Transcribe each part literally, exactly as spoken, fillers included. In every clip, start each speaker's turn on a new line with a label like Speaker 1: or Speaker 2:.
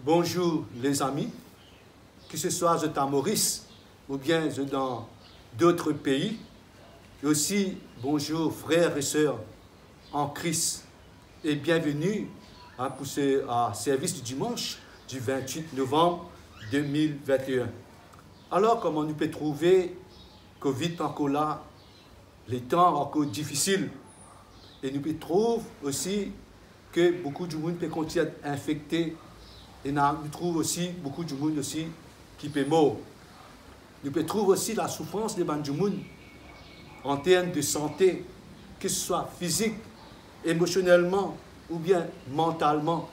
Speaker 1: Bonjour les amis, que ce soit à Maurice ou bien dans d'autres pays. Et aussi bonjour frères et sœurs en Christ et bienvenue hein, pour ce à service du dimanche du vingt-huit novembre deux mille vingt et un. Alors comment nous peut trouver Covid encore là, les temps encore difficiles et nous peut trouver aussi que beaucoup de monde peut continuer à être infecté. Et nous trouvons aussi beaucoup de monde aussi qui peut mourir. Nous pouvons trouver aussi la souffrance des gens en termes de santé, que ce soit physique, émotionnellement ou bien mentalement.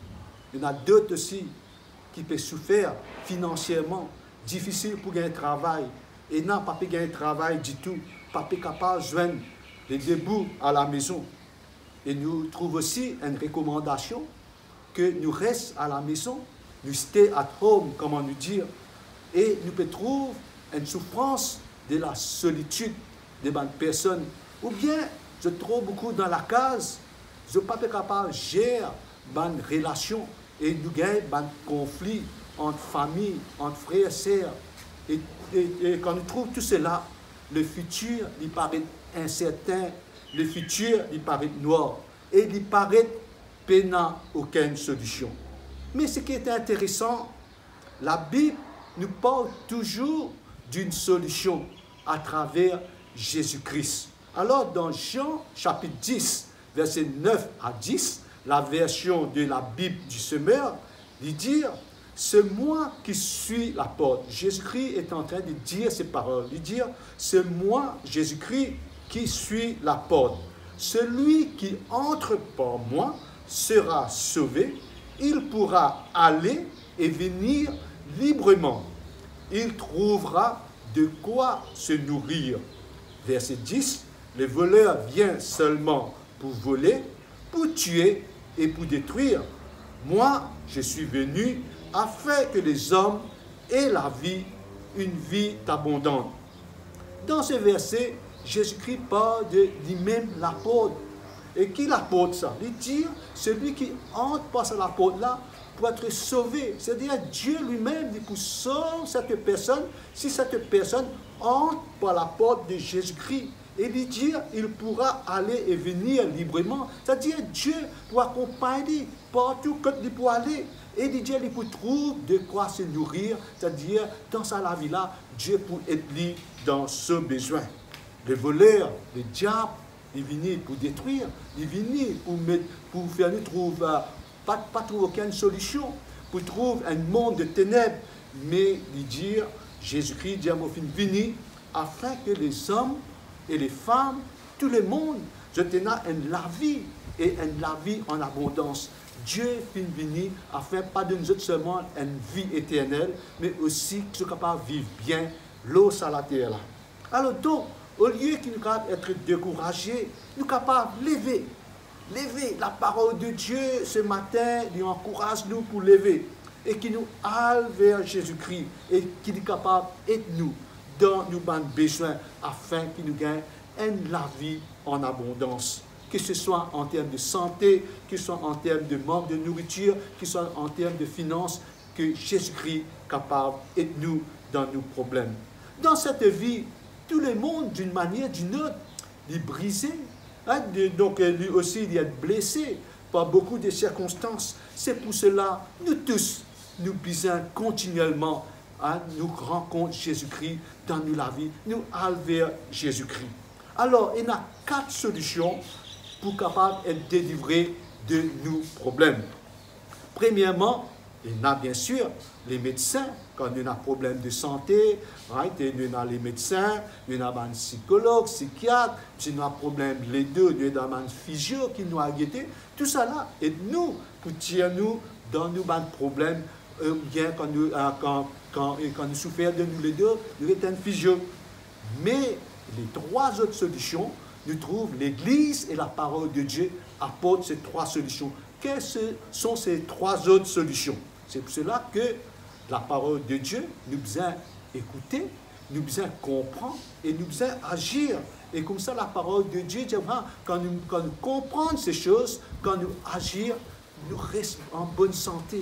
Speaker 1: Il y en a d'autres aussi qui peuvent souffrir financièrement, difficile pour gagner un travail. Et non, pas gagner un travail du tout, pas capable de joindre les débuts à la maison. Et nous trouvons aussi une recommandation que nous restions à la maison, nous stay at home, comment nous dire, et nous peut trouver une souffrance de la solitude des personnes. Ou bien, je trouve beaucoup dans la case, je ne suis pas capable de gérer une relation et nous gagnons un conflit entre famille, entre frères et sœurs. Et, et, et quand nous trouvons tout cela, le futur il paraît incertain, le futur il paraît noir, et il paraît n'a aucune solution. Mais ce qui est intéressant, la Bible nous parle toujours d'une solution à travers Jésus-Christ. Alors dans Jean chapitre dix, versets neuf à dix, la version de la Bible du semeur, il dit « C'est moi qui suis la porte ». Jésus-Christ est en train de dire ces paroles. Il dit « C'est moi, Jésus-Christ, qui suis la porte. Celui qui entre par moi sera sauvé, il pourra aller et venir librement. Il trouvera de quoi se nourrir. » Verset dix, le voleur vient seulement pour voler, pour tuer et pour détruire. Moi, je suis venu afin que les hommes aient la vie, une vie abondante. Dans ce verset, Jésus-Christ parle de lui-même l'apôtre. Et qui l'apporte ça? Il dit, celui qui entre par la porte-là pour être sauvé. C'est-à-dire Dieu lui-même dit pour sauver cette personne, si cette personne entre par la porte de Jésus-Christ. Et il dit, il pourra aller et venir librement. C'est-à-dire Dieu pour accompagner partout quand il peut aller. Et il dit, il peut trouver de quoi se nourrir. C'est-à-dire, dans sa vie-là, Dieu peut être dans ce besoin. Le voleur, le diable, il vient pour détruire, il vient pour, mettre, pour faire nous trouver, euh, pas, pas trouver aucune solution, pour trouver un monde de ténèbres, mais il dit, Jésus-Christ dit à mon fils, venez, afin que les hommes et les femmes, tout le monde, je tenais une la vie, et une la vie en abondance. Dieu finit venir afin pas de nous autres seulement une vie éternelle, mais aussi que nous soyons capables de vivre bien l'eau sur la terre là. Alors donc, au lieu qu'il nous capable d'être découragés, nous sommes capables de lever. Lever la parole de Dieu ce matin, il encourage nous pour lever. Et qui nous aille vers Jésus-Christ. Et qu'il est capable d'aider nous dans nos besoins afin qu'il nous gagne une la vie en abondance. Que ce soit en termes de santé, que ce soit en termes de manque de nourriture, que ce soit en termes de finances, que Jésus-Christ est capable d'aider nous dans nos problèmes. Dans cette vie, tout le monde, d'une manière ou d'une autre, est brisé. Hein? Donc, lui aussi, il est blessé par beaucoup de circonstances. C'est pour cela, nous tous, nous besoin continuellement, hein, nous rencontrons Jésus-Christ dans nous la vie, nous allons vers Jésus-Christ. Alors, il y a quatre solutions pour capable être délivrés de nos problèmes. Premièrement, il y a bien sûr les médecins, quand il y a un problème de santé, right? Il y a les médecins, il y a un psychologue, psychiatre, si il y a un problème, les deux, il y a un physio qui nous a guetté. Tout ça là, aide-nous pour tirer nous dans nos problèmes, euh, bien quand nous, euh, quand, quand, quand nous souffrons de nous les deux, il y a un physio. Mais les trois autres solutions, nous trouvons l'Église et la parole de Dieu apportent ces trois solutions. Quelles sont ces trois autres solutions? C'est pour cela que la parole de Dieu nous besoin écouter, nous besoin comprendre et nous besoin agir. Et comme ça, la parole de Dieu dit, quand nous, quand nous comprenons ces choses, quand nous agissons, nous restons en bonne santé.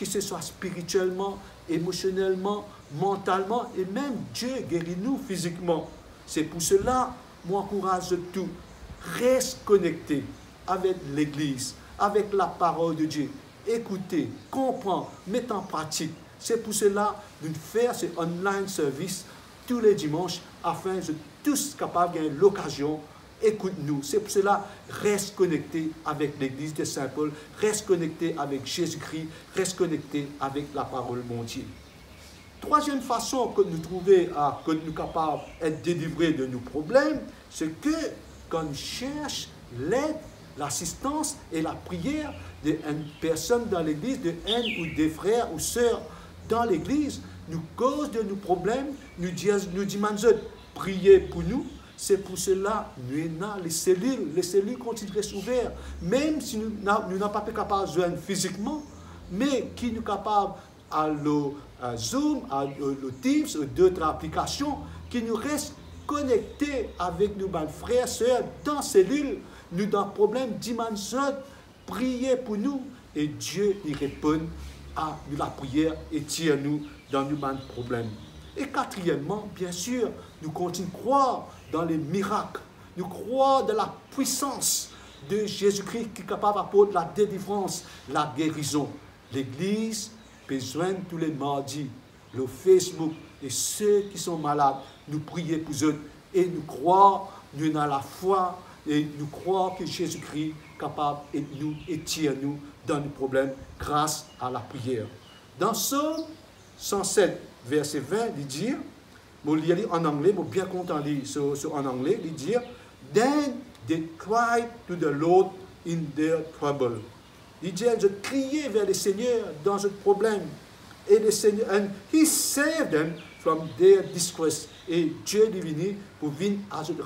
Speaker 1: que ce soit spirituellement, émotionnellement, mentalement, et même Dieu guérit nous physiquement. C'est pour cela, moi, encourage tout. Reste connecté avec l'Église, avec la parole de Dieu. Écoutez, comprends, mettez en pratique. C'est pour cela de faire ce online service tous les dimanches afin de tous capables d'avoir l'occasion. Écoute-nous. C'est pour cela, reste connecté avec l'Église de Saint-Paul, reste connecté avec Jésus-Christ, reste connecté avec la parole de mon Dieu. Troisième façon que nous trouvons à que nous sommes capables d'être délivrés de nos problèmes, c'est que quand nous cherchons l'aide, l'assistance et la prière d'une personne dans l'Église, de un ou des frères ou sœurs dans l'Église, nous cause de nos problèmes, nous disons, nous demandons prier pour nous. C'est pour cela que nous avons les cellules. Les cellules continuent de s'ouvrir, même si nous n'avons pas été capables de joindre physiquement, mais qui nous capables à le à Zoom, à le Teams, ou d'autres applications, qui nous restent connectés avec nos frères et sœurs dans les cellules. Nous avons des problèmes, dimanche, priez pour nous, et Dieu y répond à la prière et tire nous dans nos problèmes. Et quatrièmement, bien sûr, nous continuons de croire dans les miracles. Nous croyons dans la puissance de Jésus-Christ qui est capable d'apporter la délivrance, la guérison. L'Église besoin tous les mardis, le Facebook et ceux qui sont malades, nous prions pour eux et nous croyons, nous avons la foi et nous croyons que Jésus-Christ est capable de nous étirer nous dans nos problèmes grâce à la prière. Dans Psaume cent sept, verset vingt, il dit, je vais lire en anglais, je suis bien content de lire en anglais, il dit, Then they cried to the Lord in their trouble. Il dit, je criais vers le Seigneur dans ce problème. Et le Seigneur, and He saved them from their distress. Et Dieu est venu pour venir à cette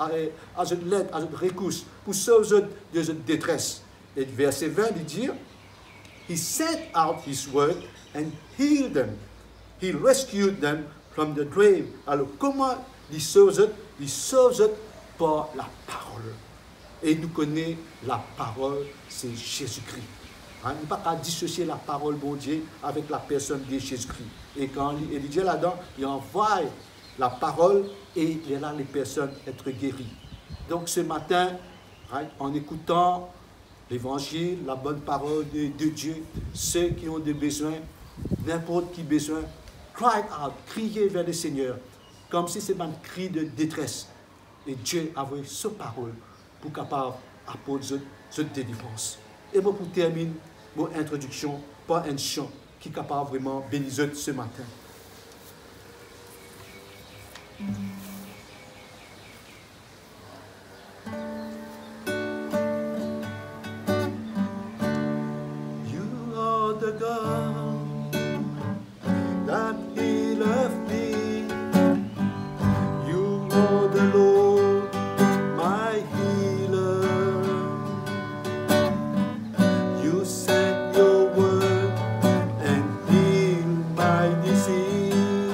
Speaker 1: l'aide, à cette recours, pour sauver de cette détresse. Et verset vingt, il dit, He sent out His word and healed them. He rescued them from the grave. Alors, comment il sauve? Il sauve par la parole. Et nous connaissons la parole, c'est Jésus-Christ. Hein, il ne peut pas dissocier la parole de Dieu avec la personne de Jésus-Christ. Et quand il dit là-dedans, il envoie la parole et il est là les personnes être guéries. Donc ce matin, hein, en écoutant l'évangile, la bonne parole de, de Dieu, ceux qui ont des besoins, n'importe qui besoin, cry out, criez vers le Seigneur, comme si c'était un cri de détresse. Et Dieu a envoyé sa parole pour capable apporter cette délivrance. Et moi, pour terminer mon introduction par un chant qui est capable vraiment de bénir ce matin. You are the God that healeth me. You are the Lord, my healer. You sent your word and healed my disease.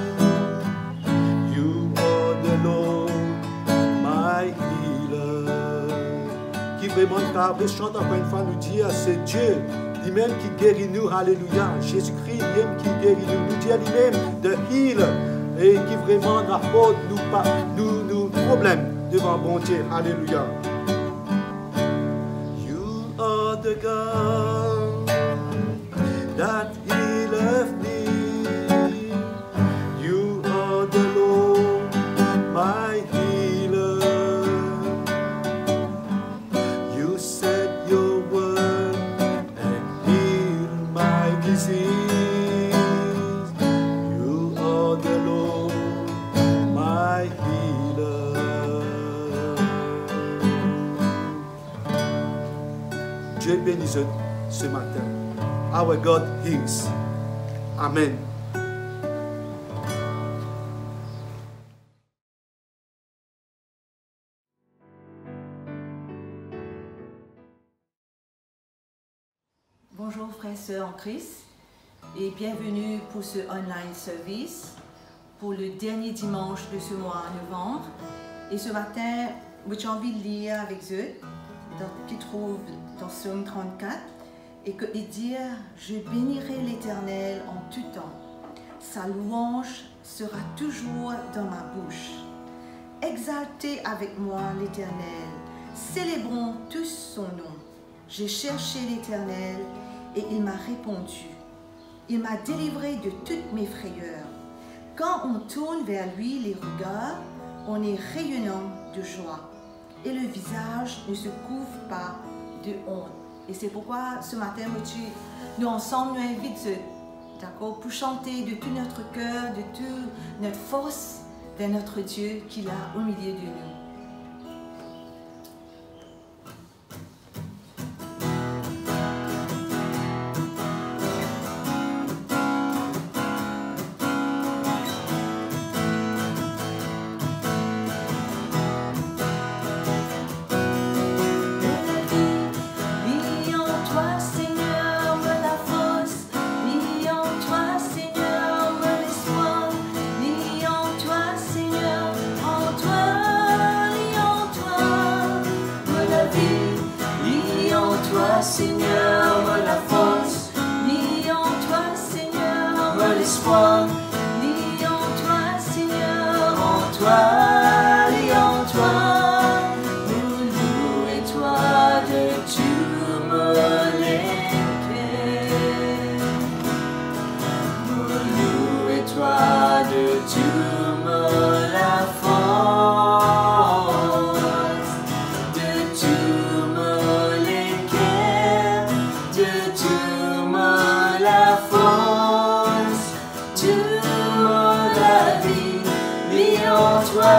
Speaker 1: You are the Lord, my healer. Qui vraiment capable chante encore une fois nous dire c'est Dieu lui-même qui guérit nous, alléluia. Jésus-Christ lui-même qui guérit nous, nous dit lui-même de healer et qui vraiment apporte nous pas nous nous problèmes devant bon Dieu, alléluia. You are the God that healeth me. You are the Lord, my healer. You said your word and healed my disease. You are the Lord, my healer. Dieu bénisse ce matin. Our God heals. Amen.
Speaker 2: Bonjour frères et sœurs en Christ et bienvenue pour ce online service pour le dernier dimanche de ce mois de novembre. Et ce matin, j'ai envie de lire avec eux, dans, qui trouve dans Psaume trente-quatre. Et que de dire, je bénirai l'Éternel en tout temps. Sa louange sera toujours dans ma bouche. Exaltez avec moi l'Éternel, célébrons tous son nom. J'ai cherché l'Éternel et il m'a répondu. Il m'a délivré de toutes mes frayeurs. Quand on tourne vers lui les regards, on est rayonnant de joie et le visage ne se couvre pas de honte. Et c'est pourquoi ce matin, nous ensemble, nous invitons, d'accord, pour chanter de tout notre cœur, de toute notre force vers notre Dieu qu'il a au milieu de nous.
Speaker 3: Seigneur, la force, lis en toi, Seigneur, l'espoir, lis en toi, Seigneur, en toi, lis en toi, nous louons-toi de tout les cœurs, nous louons-toi de tout la force, de tout les la force, tout la vie, lis en toi.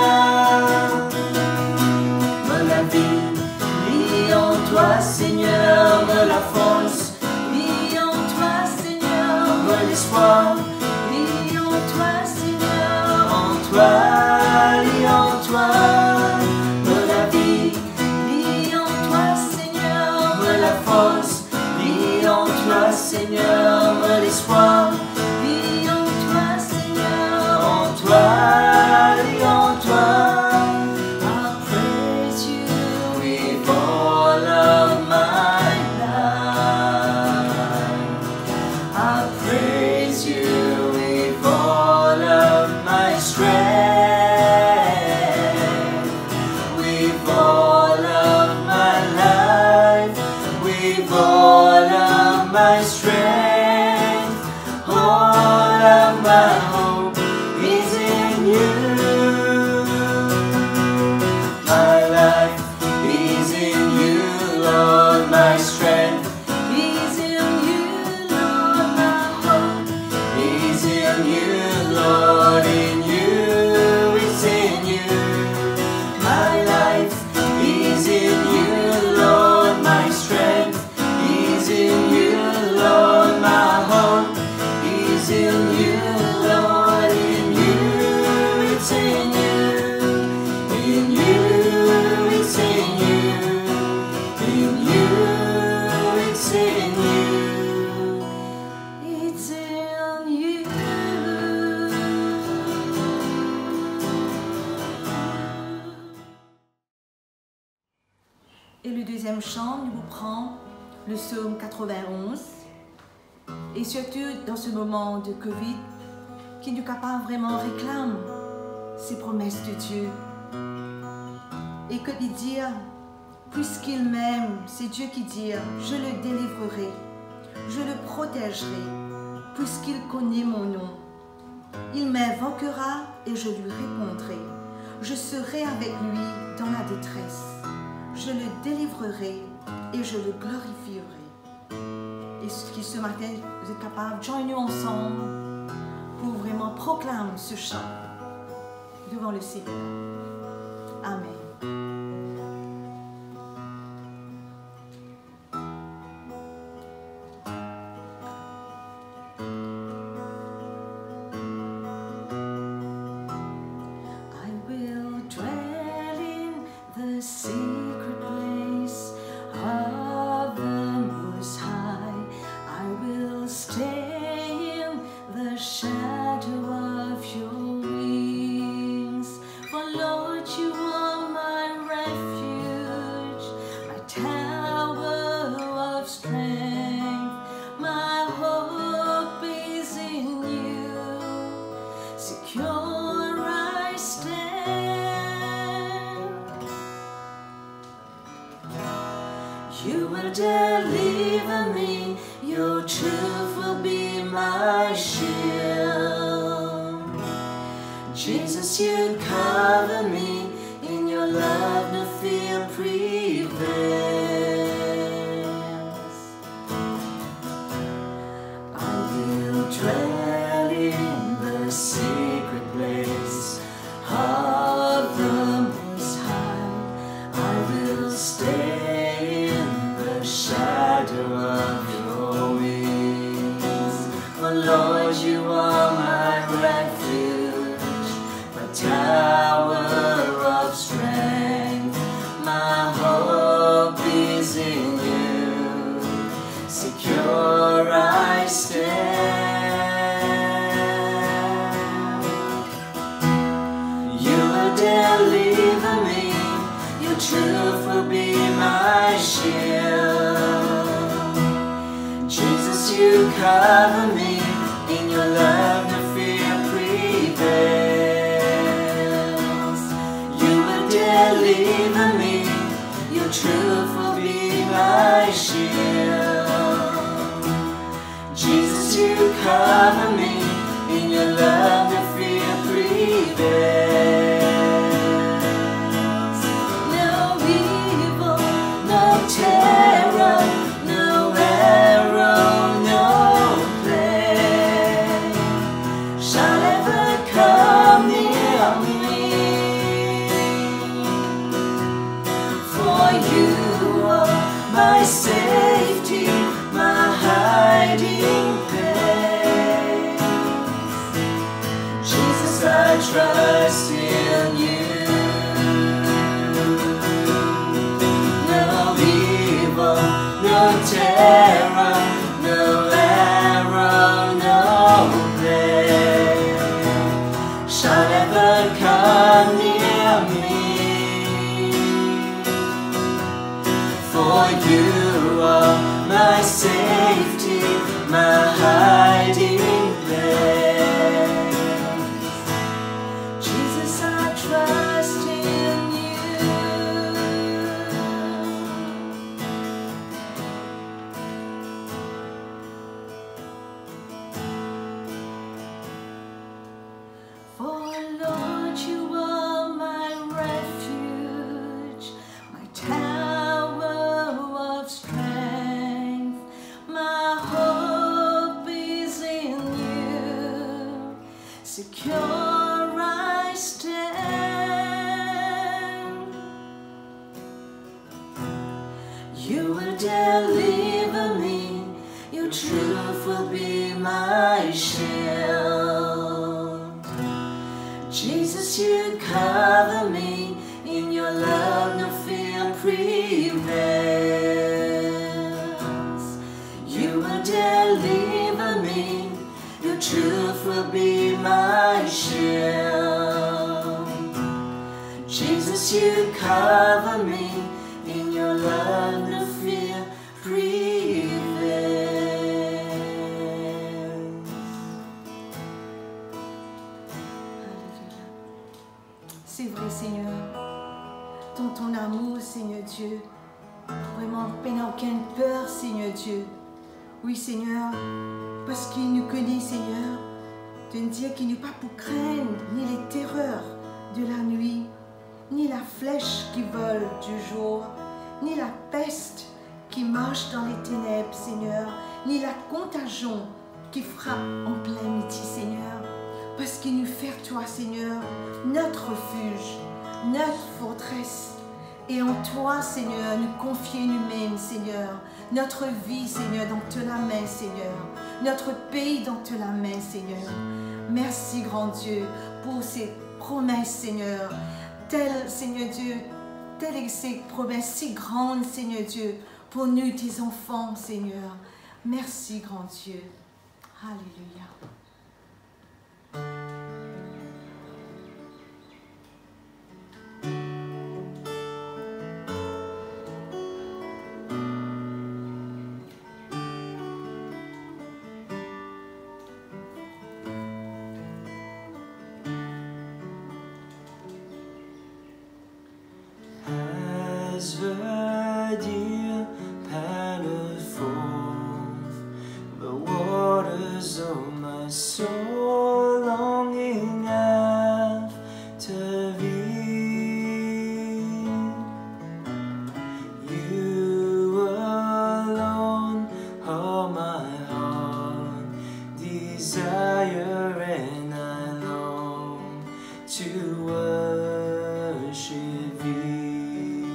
Speaker 3: La vie, lis en toi, Seigneur, la force, lis en toi, Seigneur, l'espoir, lis en toi, Seigneur, en toi, lis en toi. La vie, lis en toi, Seigneur, la force, lis en toi, Seigneur, l'espoir, lis en toi, Seigneur, en toi, lis en toi. I praise you with all of my life. I praise you with all of my strength, with all of my life, with all of my strength, all of my hope is in you. My life is in you, Lord, my strength is in you, Lord, my hope is in you, Lord, in you, it's in you. My life is in you, Lord, my strength is in you, Lord, my hope is in you, Lord, in you, it's in you, in you, it's in you, in you, it's in you, it's in you.
Speaker 2: Et le deuxième chant nous prend le psaume quatre-vingt-onze. Et surtout dans ce moment de Covid, qui nous capable vraiment réclame ces promesses de Dieu. Et que de dire, puisqu'il m'aime, c'est Dieu qui dit, je le délivrerai, je le protégerai, puisqu'il connaît mon nom. Il m'invoquera et je lui répondrai. Je serai avec lui dans la détresse. Je le délivrerai et je le glorifierai. Et ce qui ce matin, vous êtes capables de joindre nous ensemble pour vraiment proclamer ce chant devant le Seigneur. Amen.
Speaker 3: I will dwell in the secret place of the Most High. I will stay in the shadow of your wings. For Lord, you are my refuge, my tower of strength. You will deliver me, your truth will be my shield. Jesus, you cover me, in your love no fear prevails. I will dwell in the secret place of the Most High. I will stay in the shadow of your wings. Oh Lord, you are my refuge, my tower of strength. My hope is in you, secure I stand. You will deliver me, your truth will be my shield. Jesus, you cover me, in your love no fear prevails. You will deliver me, your truth will be my shield. Jesus, you cover me, in your love no fear prevails. No evil, no terror, no arrow, no plague shall ever come near me. For you are my safety, my hiding place. Jesus, I trust in you. No evil, no terror, no arrow, no plague shall ever come near me. For you are my safety, my hiding place. Jesus, I trust in you. For Lord, you are my refuge, my tower of strength. My hope is in you, secure I stand. You will deliver me, your truth will be my shield. Jesus, you cover me, in your love no fear prevails. You will deliver me, your truth will be my shield. Jesus, you cover me, in your love no fear prevails.
Speaker 2: C'est vrai, Seigneur. Dans ton amour, Seigneur Dieu. Vraiment, il n'y a aucune peur, Seigneur Dieu. Oui, Seigneur, parce qu'il nous connaît, Seigneur, de nous dire qu'il n'est pas pour craindre ni les terreurs de la nuit, ni la flèche qui vole du jour, ni la peste qui marche dans les ténèbres, Seigneur, ni la contagion qui frappe en plein midi, Seigneur. Parce qu'il nous fait, toi, Seigneur, notre refuge, notre forteresse. Et en toi, Seigneur, nous confier nous-mêmes, Seigneur. Notre vie, Seigneur, dans te la main, Seigneur. Notre pays dans te la main, Seigneur. Merci, grand Dieu, pour ces promesses, Seigneur. Telles, Seigneur Dieu, telles ces promesses si grandes, Seigneur Dieu, pour nous, tes enfants, Seigneur. Merci, grand Dieu. Alléluia.
Speaker 3: As veut dire vie.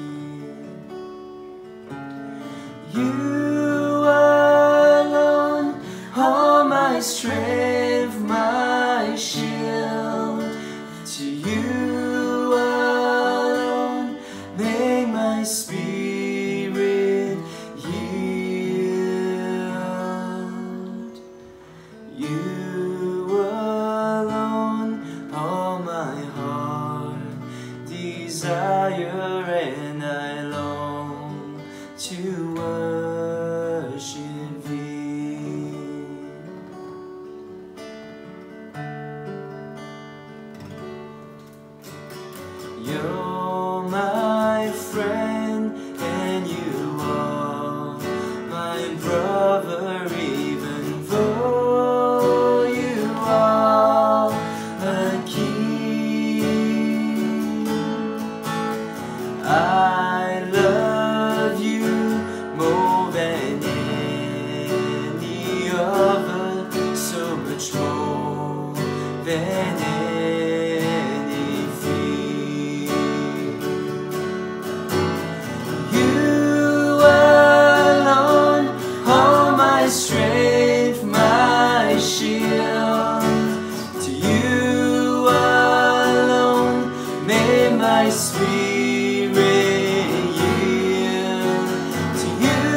Speaker 3: You alone are my strength, my shield. To you alone may my spirit yield. You alone are my heart desire, and I long to worship thee. You're my friend, and you are my brother, even though you are a king. I love you more than any other, so much more than anything. You alone are my strength, my shield. To you alone may my spirit yield. To you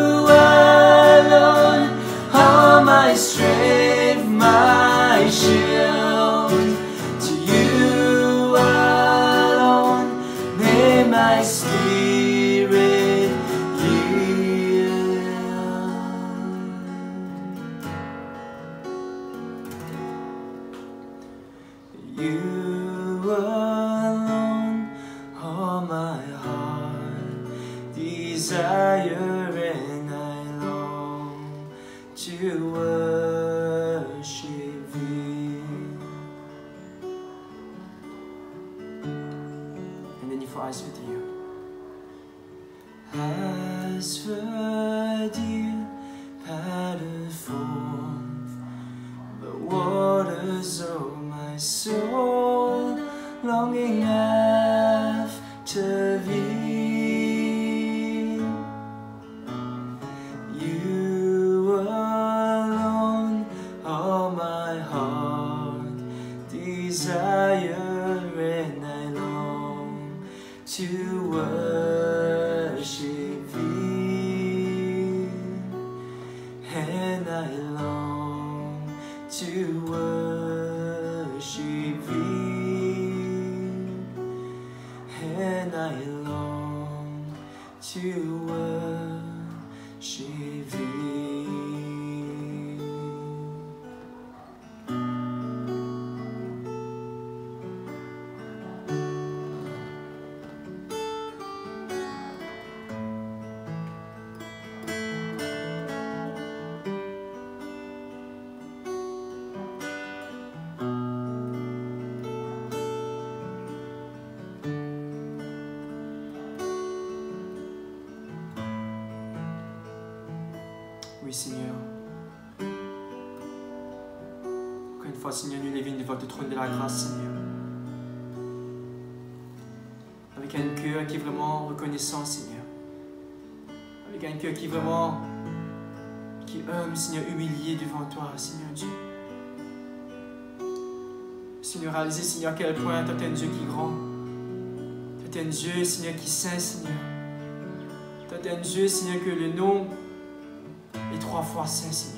Speaker 3: alone are my strength, my shield. To you alone may my spirit yield. You alone are my heart desire, and I long to worship thee. And then you for eyes with you. As for dear patterned forth the waters of my soul, longing after thee. You alone are my heart desire, and I long to worship thee, and I long to worship thee, and I long to worship thee. Oui, Seigneur. Encore une fois, Seigneur, nous levons devant le trône de la grâce, Seigneur. Avec un cœur qui est vraiment reconnaissant, Seigneur. Avec un cœur qui est vraiment, qui est humble, Seigneur, humilié devant toi, Seigneur Dieu. Seigneur, réaliser, Seigneur, à quel point toi, tu es un Dieu qui est grand. Toi, tu es un Dieu, Seigneur, qui est saint, Seigneur. Toi, tu es un Dieu, Seigneur, que le nom est trois fois saint, Seigneur.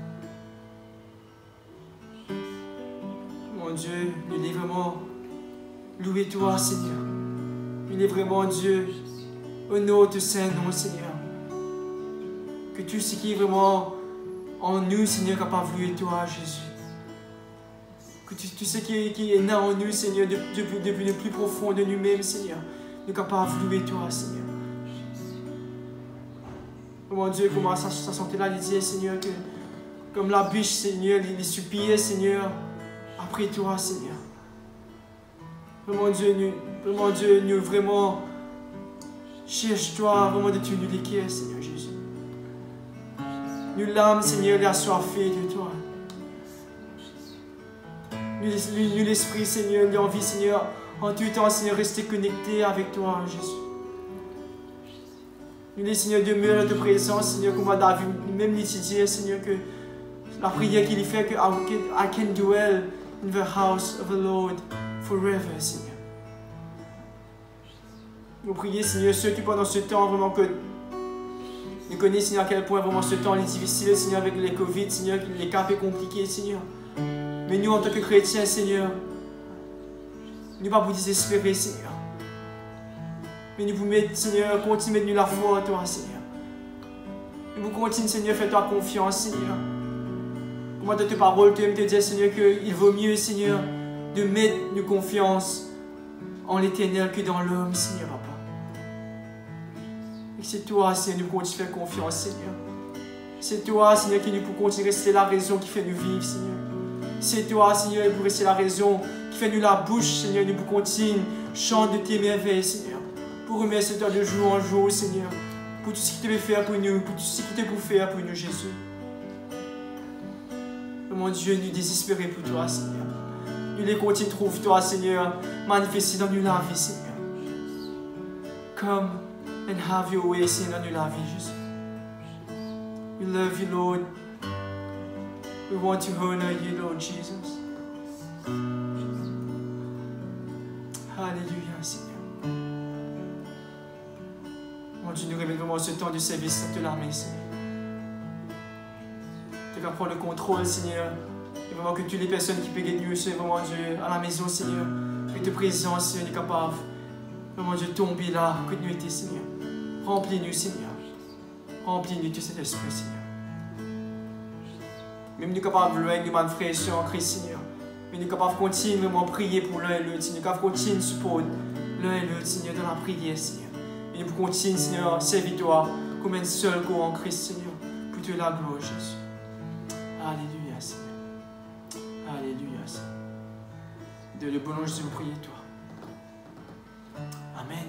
Speaker 3: Mon Dieu, nous voulons vraiment louer toi, Seigneur. Nous voulons vraiment, Dieu, honore ton saint nom, Seigneur. Que tout ce qui est vraiment en nous, Seigneur, capable de louer toi, Jésus. Que tout, tout ce qui est, qui est né en nous, Seigneur, depuis, depuis le plus profond de nous-mêmes, Seigneur, nous capables de louer toi, Seigneur. Oh mon Dieu, comment ça, ça sentait là, il disait, Seigneur, que comme la biche, Seigneur, il, il suppliait, Seigneur, après toi, Seigneur. Oh mon Dieu, nous, oh mon Dieu, nous vraiment cherche-toi, vraiment de tout nous l'équerre, Seigneur Jésus. Nous l'âme, Seigneur, l'assoiffée de toi. Nous l'esprit, Seigneur, l'envie, Seigneur, En tout temps, Seigneur, rester connecté avec toi, Jésus. Nous, les Seigneur, demeure de présence, Seigneur, comme David, même l'étudier, Seigneur, que la prière qu'il fait, que I can, I can dwell in the house of the Lord forever, Seigneur. Nous prions, Seigneur, ceux qui pendant ce temps, vraiment que nous connaissons, Seigneur, à quel point vraiment ce temps est difficile, Seigneur, avec les Covid, Seigneur, les cas sont compliqués, Seigneur. Mais nous, en tant que chrétiens, Seigneur, nous ne pas vous désespérer, Seigneur. Mais nous vous mettons, Seigneur, continuez de nous la foi, toi, Seigneur. Nous vous continuons, Seigneur, fais-toi confiance, Seigneur. Comment de tes paroles, tu aimes te dire, Seigneur, qu'il vaut mieux, Seigneur, de mettre nos confiance en l'Éternel que dans l'homme, Seigneur, Papa. Et c'est toi, Seigneur, nous continuons de faire confiance, Seigneur. C'est toi, Seigneur, qui nous pour continuer à rester la raison qui fait nous vivre, Seigneur. C'est toi, Seigneur, pour rester la raison qui fait nous la bouche, Seigneur, nous pour continuer chante de tes merveilles, Seigneur. Pour remercier toi de jour en jour, Seigneur. Pour tout ce que tu veux faire pour nous, pour tout ce que tu veux faire pour nous, Jésus. Oh, mon Dieu, nous désespérer pour toi, Seigneur. Nous les continuons, trouve toi, Seigneur, manifester dans nous la vie, Seigneur. Come and have your way, Seigneur, dans nous la vie, Jésus. We love you, Lord. We want to honor you, Lord Jesus. Alléluia, Seigneur. Mon Dieu, nous révèle vraiment ce temps du service de l'armée, Seigneur. Tu vas prendre le contrôle, Seigneur. Et vraiment que toutes les personnes qui peuvent être nous, Seigneur, vraiment Dieu, à la maison, Seigneur, que tes présences, Seigneur, est capable, vraiment Dieu, tomber là, que nous étions, Seigneur. Remplis-nous, Seigneur. Remplis-nous de cet esprit, Seigneur. Même nous capables de avec nos frères et sœurs en Christ, Seigneur. Mais nous capables de continuer vraiment prier pour l'un et l'autre, Seigneur. Nous capables de continuer de supporter l'un et l'autre, Seigneur, dans la prière, Seigneur. Et nous continuer, Seigneur, servir-toi comme un seul corps en Christ, Seigneur, pour te la gloire, Jésus. Alléluia, Seigneur. Alléluia, Seigneur. De le bon nom, Jésus, vous priez, toi. Amen.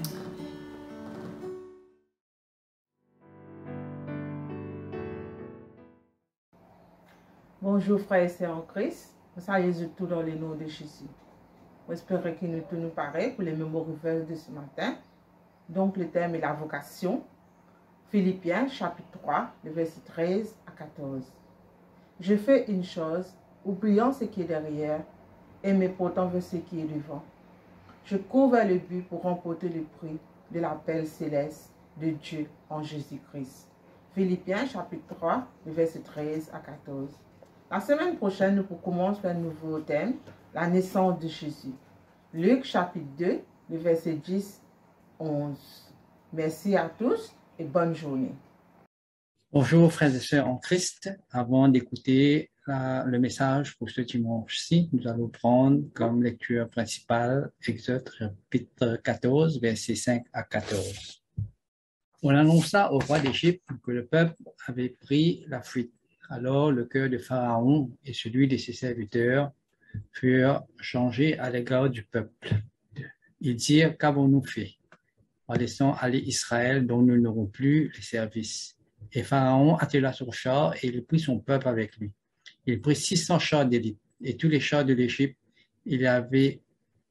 Speaker 4: Bonjour frères et sœurs en Christ, ça Jésus tout dans le nom de Jésus. J'espère que nous tous nous pareil pour les mémorials de ce matin. Donc le thème est la vocation. Philippiens chapitre trois, le verset treize à quatorze. Je fais une chose, oubliant ce qui est derrière et me portant vers ce qui est devant. Je cours vers le but pour remporter le prix de l'appel céleste de Dieu en Jésus-Christ. Philippiens chapitre trois, le verset treize à quatorze. La semaine prochaine, nous commençons un nouveau thème, la naissance de Jésus. Luc chapitre deux, le verset dix à onze. Merci à tous et bonne journée.
Speaker 5: Bonjour frères et sœurs en Christ. Avant d'écouter la, le message pour ce dimanche-ci, nous allons prendre comme lecture principale Exode chapitre quatorze, versets cinq à quatorze. On annonça au roi d'Égypte que le peuple avait pris la fuite. Alors le cœur de Pharaon et celui de ses serviteurs furent changés à l'égard du peuple. Ils dirent, qu'avons-nous fait en laissant aller Israël dont nous n'aurons plus les services? Et Pharaon attela son char et il prit son peuple avec lui. Il prit six cents chars d'élite et tous les chars de l'Égypte, il y avait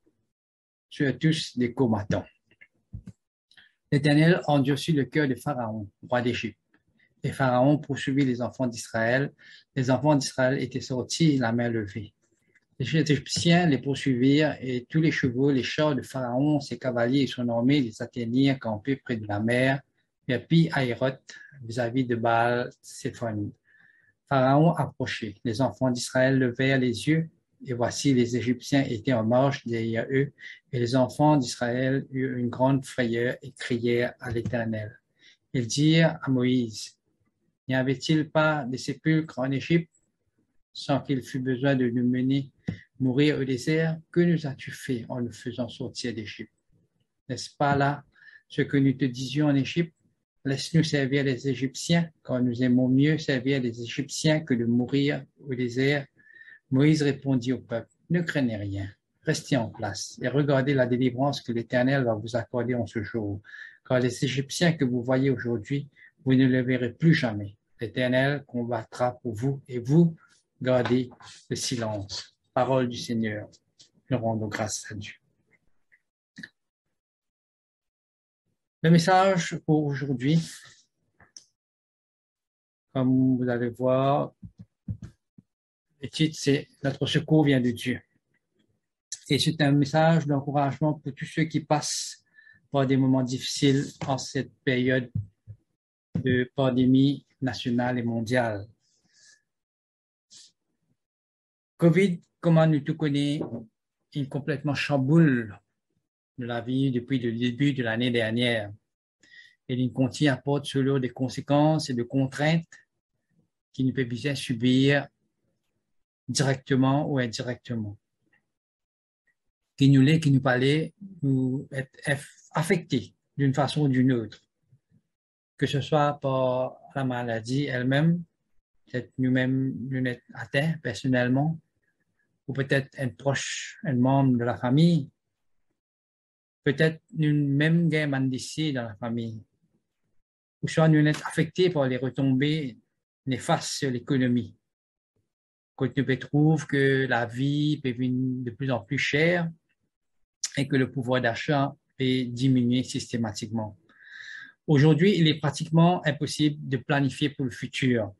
Speaker 5: sur tous des combattants. L'Éternel endurcit le cœur de Pharaon, roi d'Égypte. Et Pharaon poursuivit les enfants d'Israël. Les enfants d'Israël étaient sortis la main levée. Les Égyptiens les poursuivirent et tous les chevaux, les chars de Pharaon, ses cavaliers et son armée les atteignirent campés près de la mer, vers Pi-Hahiroth, vis-à-vis de Baal-Séphon. Pharaon approchait. Les enfants d'Israël levèrent les yeux et voici les Égyptiens étaient en marche derrière eux et les enfants d'Israël eurent une grande frayeur et crièrent à l'Éternel. Ils dirent à Moïse, n'y avait-il pas de sépulcres en Égypte sans qu'il fût besoin de nous mener mourir au désert? Que nous as-tu fait en nous faisant sortir d'Égypte? N'est-ce pas là ce que nous te disions en Égypte? Laisse-nous servir les Égyptiens, car nous aimons mieux servir les Égyptiens que de mourir au désert. Moïse répondit au peuple, ne craignez rien, restez en place et regardez la délivrance que l'Éternel va vous accorder en ce jour. Car les Égyptiens que vous voyez aujourd'hui, vous ne les verrez plus jamais. L'Éternel combattra pour vous et vous gardez le silence. Parole du Seigneur. Nous rendons grâce à Dieu. Le message pour aujourd'hui, comme vous allez voir, le titre, c'est « Notre secours vient de Dieu ». Et c'est un message d'encouragement pour tous ceux qui passent par des moments difficiles en cette période de pandémie nationale et mondiale. COVID, comment nous tout connaissons, il complètement chamboule de la vie depuis le début de l'année dernière. Et il contient apporte sur des conséquences et des contraintes qui nous peut bien subir directement ou indirectement. Qui nous l'est, qui nous parlait, nous être affectés d'une façon ou d'une autre. Que ce soit par la maladie elle-même, peut-être nous-mêmes nous être atteints personnellement, ou peut-être un proche, un membre de la famille, peut-être nous-mêmes gagnons d'ici dans la famille, ou soit nous être affectés par les retombées néfastes sur l'économie. Quand nous trouvons que la vie peut devenir de plus en plus chère et que le pouvoir d'achat peut diminuer systématiquement. Aujourd'hui, il est pratiquement impossible de planifier pour le futur,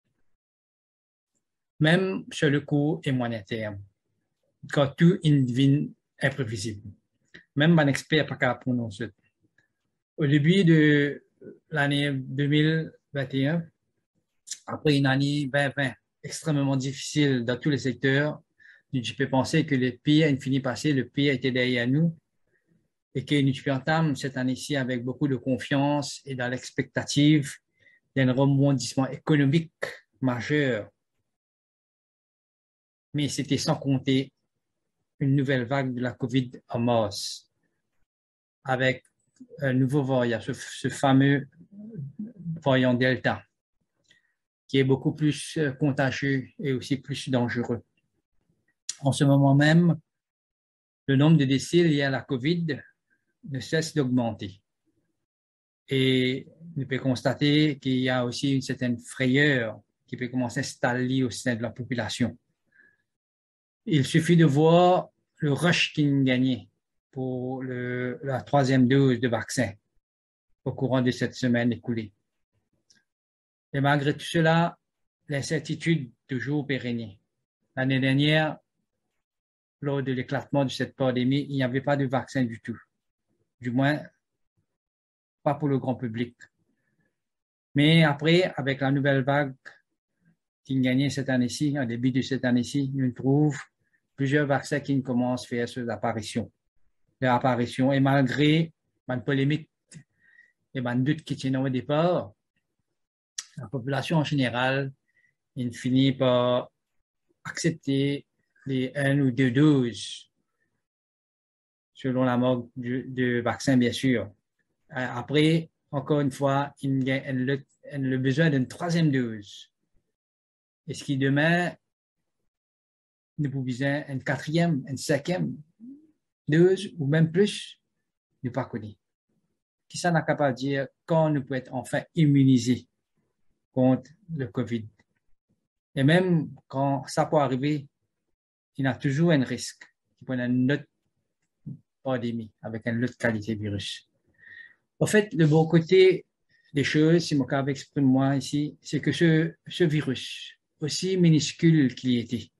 Speaker 5: même sur le court et moyen terme, quand tout devient imprévisible. Même un expert pas capable de prononcer. Au début de l'année deux mille vingt et un, après une année vingt vingt extrêmement difficile dans tous les secteurs, je peux penser que le pire, une fini passé, le pire était derrière nous et que nous entame cette année-ci avec beaucoup de confiance et dans l'expectative d'un rebondissement économique majeur. Mais c'était sans compter une nouvelle vague de la COVID en mars, avec un nouveau variant, ce, ce fameux variant Delta, qui est beaucoup plus contagieux et aussi plus dangereux. En ce moment même, le nombre de décès liés à la COVID ne cesse d'augmenter. Et on peut constater qu'il y a aussi une certaine frayeur qui peut commencer à s'installer au sein de la population. Il suffit de voir le rush qu'il gagnait pour le, la troisième dose de vaccin au courant de cette semaine écoulée. Et malgré tout cela, l'incertitude toujours pérennie. L'année dernière, lors de l'éclatement de cette pandémie, il n'y avait pas de vaccin du tout. Du moins, pas pour le grand public. Mais après, avec la nouvelle vague qui gagnait cette année-ci, en début de cette année-ci, on trouve plusieurs vaccins qui commencent à faire leur apparition. Leur apparition. Et malgré une polémique et un doute qui tient au départ, la population en général, il finit par accepter les une ou deux doses, selon la mode du, du vaccin, bien sûr. Après, encore une fois, il y a le, le besoin d'une troisième dose. Et ce qui demain, nous pouvons besoin une quatrième, une cinquième dose, ou même plus, nous ne pas connaître. Qui ça n'a qu'à dire quand nous pouvons être enfin immunisés contre le COVID. Et même quand ça peut arriver, il y a toujours un risque qui peut être une autre pandémie avec une autre qualité de virus. En fait, le bon côté des choses, si mon cas exprime moi ici, c'est que ce, ce virus, aussi minuscule qu'il était,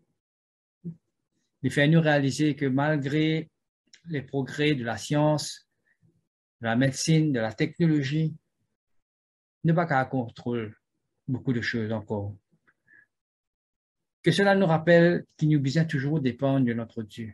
Speaker 5: il fait nous réaliser que malgré les progrès de la science, de la médecine, de la technologie, nous n'avons pas qu'à contrôler beaucoup de choses encore. Que cela nous rappelle qu'il nous besoin toujours dépendre de notre Dieu.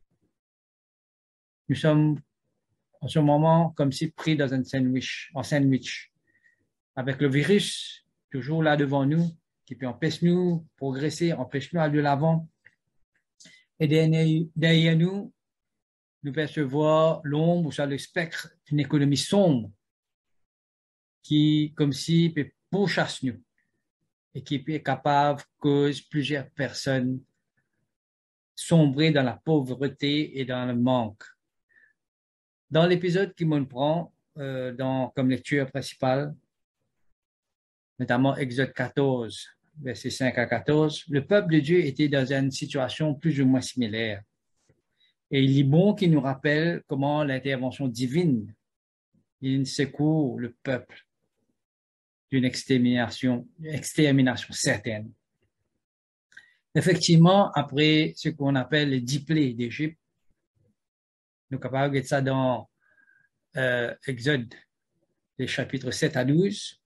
Speaker 5: Nous sommes en ce moment comme si pris dans un sandwich, en sandwich, avec le virus toujours là devant nous, qui peut empêcher nous de progresser, empêche nous d'aller de l'avant. Et derrière nous, nous percevons l'ombre ou sur le spectre d'une économie sombre qui, comme si, peut pourchasser nous et qui est capable de causer plusieurs personnes sombrer dans la pauvreté et dans le manque. Dans l'épisode qui me prend euh, dans, comme lecture principale, notamment Exode quatorze, versets cinq à quatorze, le peuple de Dieu était dans une situation plus ou moins similaire. Et il est bon qu'il nous rappelle comment l'intervention divine il secoue le peuple d'une extermination, extermination certaine. Effectivement, après ce qu'on appelle les dix plaies d'Égypte, nous sommes capables de ça dans euh, Exode, les chapitres sept à douze.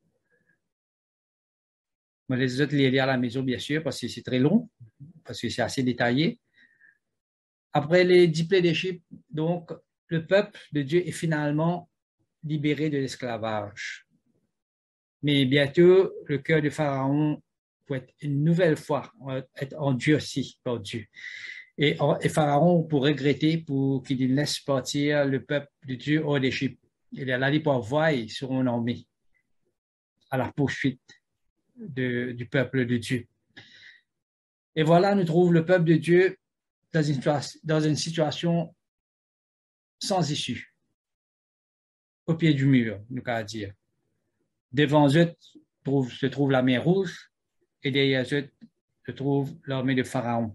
Speaker 5: Je les autres les lire à la maison, bien sûr, parce que c'est très long, parce que c'est assez détaillé. Après les dix plaies d'Égypte, donc, le peuple de Dieu est finalement libéré de l'esclavage. Mais bientôt, le cœur de Pharaon pour être une nouvelle fois être endurci par Dieu. Et, et Pharaon pour regretter pour qu'il laisse partir le peuple de Dieu hors d'Égypte. Il est allé pour voir son armée à la poursuite de, du peuple de Dieu. Et voilà, nous trouvons le peuple de Dieu dans une, dans une situation sans issue, au pied du mur, nous qu'à dire. Devant eux trouve, se trouve la mer Rouge et derrière eux se trouve l'armée de Pharaon.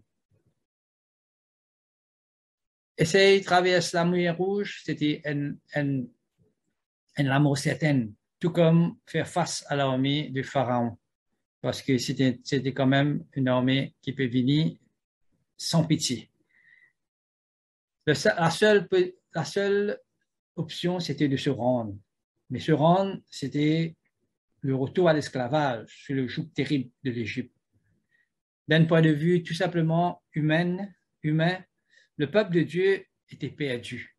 Speaker 5: Essayer de traverser la mer Rouge, c'était un, un, un amour certain, tout comme faire face à l'armée de Pharaon, parce que c'était, c'était quand même une armée qui peut venir sans pitié. Le, la, seule, la seule option, c'était de se rendre. Mais se rendre, c'était le retour à l'esclavage sur le joug terrible de l'Égypte. D'un point de vue tout simplement humain, humain, le peuple de Dieu était perdu.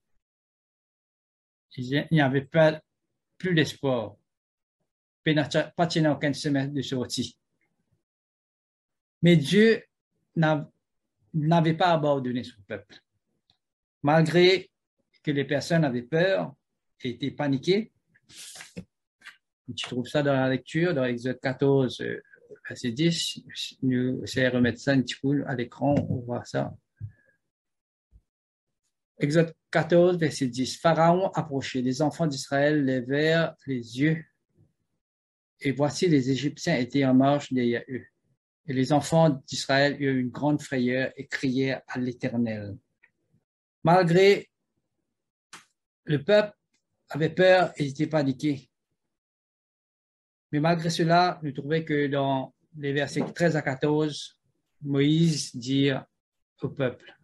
Speaker 5: Il n'y avait pas plus d'espoir. Pas de aucun semaine de sortie. Mais Dieu n'avait pas abandonné son peuple. Malgré que les personnes avaient peur et étaient paniquées, tu trouves ça dans la lecture, dans Exode quatorze, verset dix. Nous essayons de remettre ça un petit peu à l'écran, on voit ça. Exode quatorze, verset dix. Pharaon approchait, les enfants d'Israël levèrent les yeux, et voici les Égyptiens étaient en marche derrière eux. Et les enfants d'Israël eurent une grande frayeur et crièrent à l'Éternel. Malgré le peuple avait peur et était paniqué. Mais malgré cela, nous trouvons que dans les versets treize à quatorze, Moïse dit au peuple,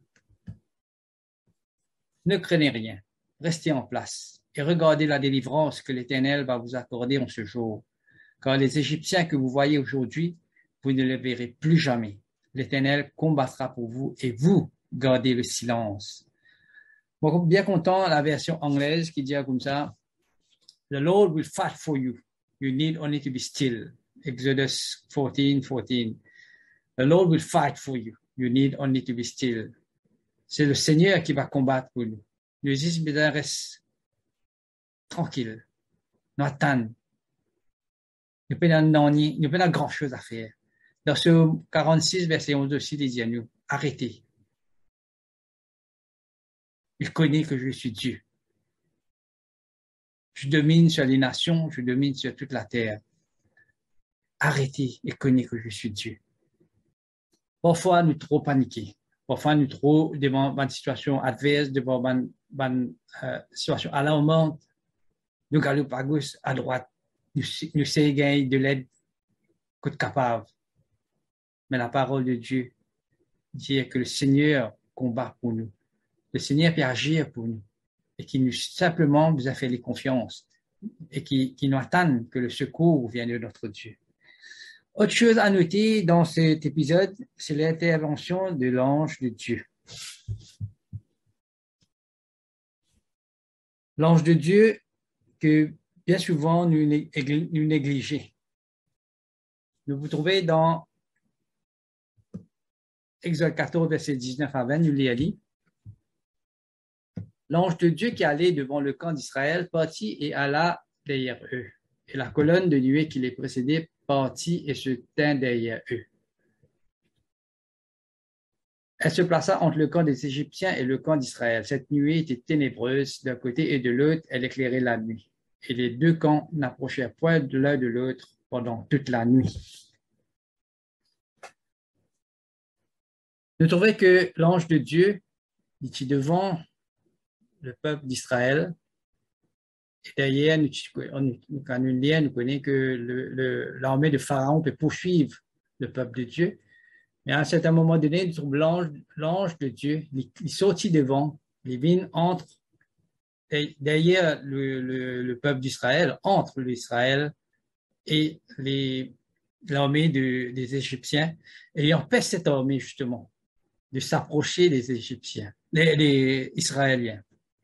Speaker 5: ne craignez rien, restez en place et regardez la délivrance que l'Éternel va vous accorder en ce jour. Car les Égyptiens que vous voyez aujourd'hui, vous ne les verrez plus jamais. L'Éternel combattra pour vous et vous gardez le silence. Bon, bien content la version anglaise qui dit comme ça, The Lord will fight for you. You need only to be still. Exodus fourteen, fourteen. The Lord will fight for you. You need only to be still. C'est le Seigneur qui va combattre pour nous. Nous disons, mais reste tranquille. Nous attendons. Nous n'avons pas grand chose à faire. Dans ce quarante-six, verset onze aussi, il dit à nous, arrêtez. Il connaît que je suis Dieu. Je domine sur les nations, je domine sur toute la terre. Arrêtez et connaissez que je suis Dieu. Parfois, nous trop paniqués. Parfois, nous trop devant une situation adverse, devant une, une euh, situation alarmante. Nous galopons à gauche, à droite. Nous, nous essayons de gagner de l'aide côte capable. Mais la parole de Dieu dit que le Seigneur combat pour nous. Le Seigneur peut agir pour nous. Et qui nous simplement nous a fait les confiances et qui, qui nous attendent que le secours vienne de notre Dieu. Autre chose à noter dans cet épisode, c'est l'intervention de l'ange de Dieu. L'ange de Dieu que bien souvent nous, nous négligeons. Nous vous trouvez dans Exode quatorze, verset dix-neuf à vingt, nous l'y dit. L'ange de Dieu qui allait devant le camp d'Israël partit et alla derrière eux. Et la colonne de nuée qui les précédait partit et se tint derrière eux. Elle se plaça entre le camp des Égyptiens et le camp d'Israël. Cette nuée était ténébreuse d'un côté et de l'autre, elle éclairait la nuit. Et les deux camps n'approchèrent point de l'un de l'autre pendant toute la nuit. Nous trouvons que l'ange de Dieu était devant le peuple d'Israël Et derrière, nous, nous, quand nous lisons, nous connaissons que le, le, l'armée de Pharaon peut poursuivre le peuple de Dieu. Mais à un certain moment donné, nous trouvons l'ange, l'ange de Dieu, il, il sortit devant, les vignes entre, derrière le, le, le peuple d'Israël, entre l'Israël et les, l'armée de, des Égyptiens, et il empêche cette armée, justement, de s'approcher des Égyptiens, des, des Israéliens.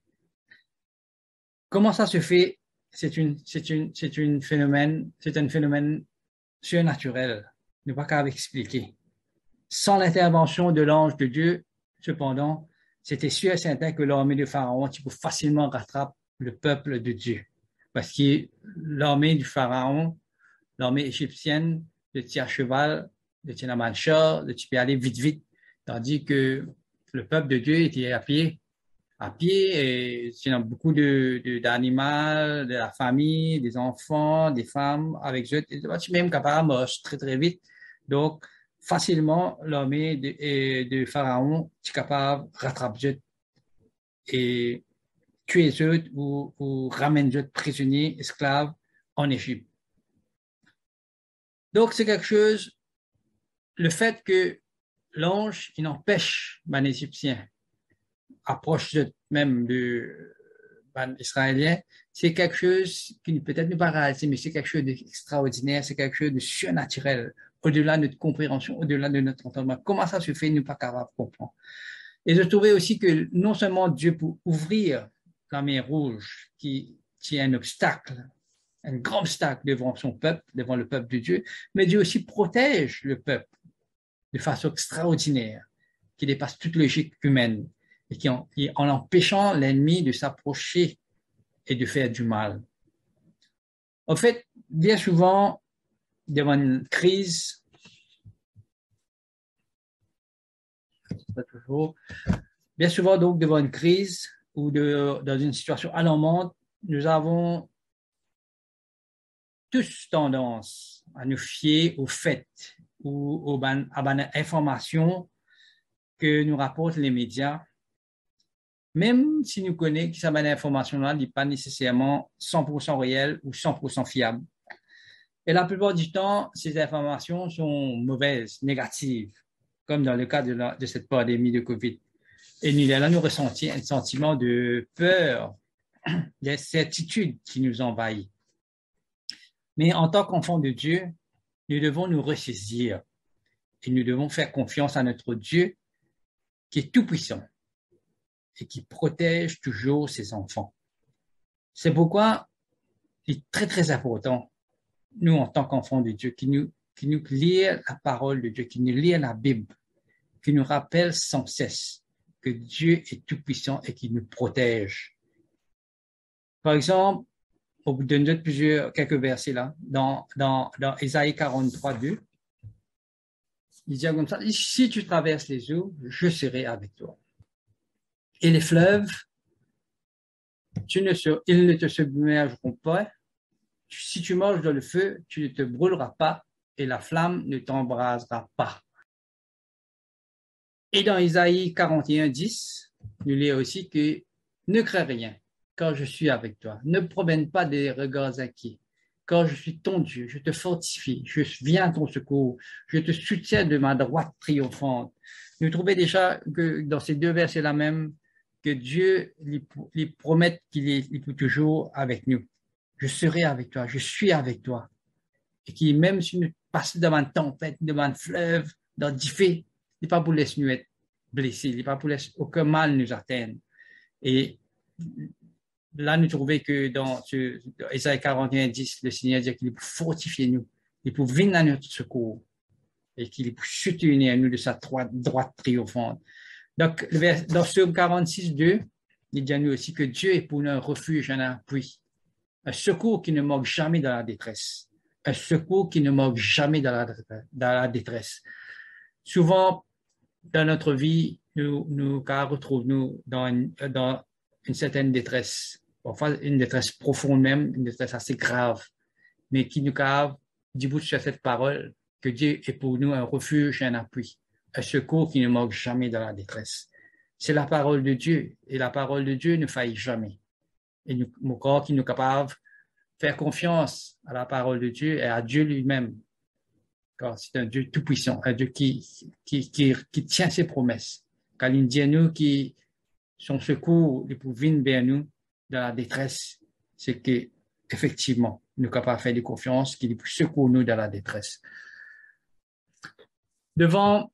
Speaker 5: Comment ça se fait? C'est une, c'est une, c'est une phénomène, c'est un phénomène surnaturel. Ne pas qu'à expliquer. Sans l'intervention de l'ange de Dieu, cependant, c'était sûr et certain que l'armée de Pharaon tu peux facilement rattraper le peuple de Dieu. Parce que l'armée du Pharaon, l'armée égyptienne, de tir à cheval, de tir à mancheur, de tir aller vite, vite, tandis que le peuple de Dieu était à pied. À pied, et il y a beaucoup de, de, d'animaux, de la famille, des enfants, des femmes avec eux, même capable de marcher très, très vite. Donc, facilement, l'armée de, de Pharaon est capable de rattraper eux et tuer eux ou, ou ramener eux prisonniers, esclaves en Égypte. Donc, c'est quelque chose, le fait que l'ange, il empêche les Égyptiens approche de, même de ben, israélien, c'est quelque chose qui peut-être ne pas réaliser, mais c'est quelque chose d'extraordinaire, c'est quelque chose de surnaturel, au-delà de notre compréhension, au-delà de notre entendement. Comment ça se fait, nous pas capable de comprendre. Et je trouvais aussi que non seulement Dieu peut ouvrir la mer Rouge, qui, qui est un obstacle, un grand obstacle devant son peuple, devant le peuple de Dieu, mais Dieu aussi protège le peuple de façon extraordinaire, qui dépasse toute logique humaine. Et qui en, et en empêchant l'ennemi de s'approcher et de faire du mal. En fait, bien souvent, devant une crise, pas toujours, bien souvent donc devant une crise ou de, dans une situation alarmante, nous avons tous tendance à nous fier aux faits ou aux ban, à ban informations que nous rapportent les médias. Même si nous connaissons que cette information-là n'est pas nécessairement cent pour cent réelle ou cent pour cent fiable. Et la plupart du temps, ces informations sont mauvaises, négatives, comme dans le cas de, la, de cette pandémie de COVID. Et nous, là, nous ressentons un sentiment de peur, d'incertitude qui nous envahit. Mais en tant qu'enfants de Dieu, nous devons nous ressaisir et nous devons faire confiance à notre Dieu qui est tout-puissant et qui protège toujours ses enfants. C'est pourquoi il est très, très important, nous, en tant qu'enfants de Dieu, qui nous, qui nous lisons la parole de Dieu, qui nous lisons la Bible, qui nous rappelle sans cesse que Dieu est tout-puissant et qu'il nous protège. Par exemple, au bout de plusieurs, quelques versets là, dans, dans, dans Ésaïe quarante-trois, deux, il dit comme ça, « Si tu traverses les eaux, je serai avec toi. Et les fleuves, tu ne se, ils ne te submergeront pas. Si tu marches dans le feu, tu ne te brûleras pas et la flamme ne t'embrasera pas. » Et dans Isaïe quarante et un, dix, nous lisons aussi que « Ne crains rien, car je suis avec toi. Ne promène pas des regards inquiets, car je suis ton Dieu, je te fortifie, je viens à ton secours, je te soutiens de ma droite triomphante. » Nous trouvons déjà que dans ces deux versets-là même, que Dieu lui, lui promette qu'il est, il est toujours avec nous. Je serai avec toi, je suis avec toi. Et qui, même si nous passons devant une tempête, devant un fleuve, dans du feu, il n'est pas pour laisser nous être blessés, il n'est pas pour laisser aucun mal nous atteindre. Et là, nous trouvons que dans ce, Ésaïe quarante et un, dix, le Seigneur dit qu'il est pour fortifier nous, il est pour venir à notre secours et qu'il est pour soutenir nous de sa droite, droite triomphante. Donc, dans Psaume quarante-six, deux, il dit à nous aussi que Dieu est pour nous un refuge, un appui, un secours qui ne manque jamais dans la détresse, un secours qui ne manque jamais dans la, dans la détresse. Souvent, dans notre vie, nous nous retrouvons dans une, dans une certaine détresse, parfois une détresse profonde même, une détresse assez grave, mais qui nous garde du bout sur cette parole que Dieu est pour nous un refuge, un appui, un secours qui ne manque jamais dans la détresse. C'est la parole de Dieu et la parole de Dieu ne faillit jamais. Et nous, mon corps qui nous est capable de faire confiance à la parole de Dieu et à Dieu lui-même. Car c'est un Dieu tout-puissant, un Dieu qui, qui, qui, qui tient ses promesses. Car il dit à nous qui son secours, il peut venir vers nous dans la détresse. C'est que effectivement, nous sommes capables de faire des confiances, qu'il peut secourir nous dans la détresse. Devant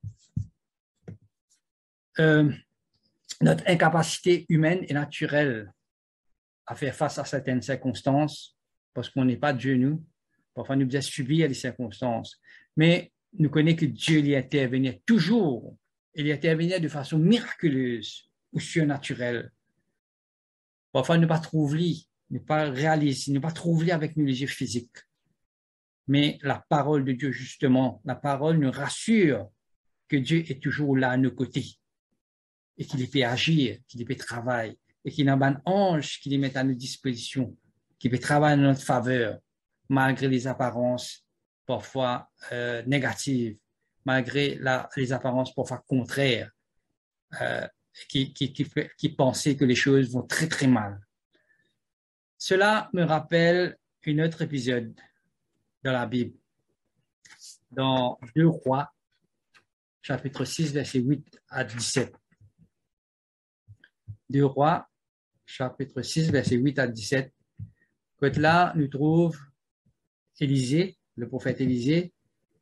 Speaker 5: euh, notre incapacité humaine et naturelle à faire face à certaines circonstances, parce qu'on n'est pas Dieu, nous, parfois nous devons subir les circonstances, mais nous connaissons que Dieu y intervenait toujours, il y intervenait de façon miraculeuse ou surnaturelle. Parfois, nous ne pas trouver, ne pas réaliser, ne pas trouver avec nos yeux physiques. Mais la parole de Dieu, justement, la parole nous rassure que Dieu est toujours là à nos côtés et qu'il peut agir, qu'il peut travailler et qu'il y a un ange qui les met à notre disposition, qui peut travailler en notre faveur, malgré les apparences parfois euh, négatives, malgré la, les apparences parfois contraires, euh, qui, qui, qui, qui pensaient que les choses vont très très mal. Cela me rappelle un autre épisode dans la Bible, dans deux Rois, chapitre six, versets huit à dix-sept. deux Rois, chapitre six, versets huit à dix-sept. Quand là, nous trouvons Élisée, le prophète Élisée,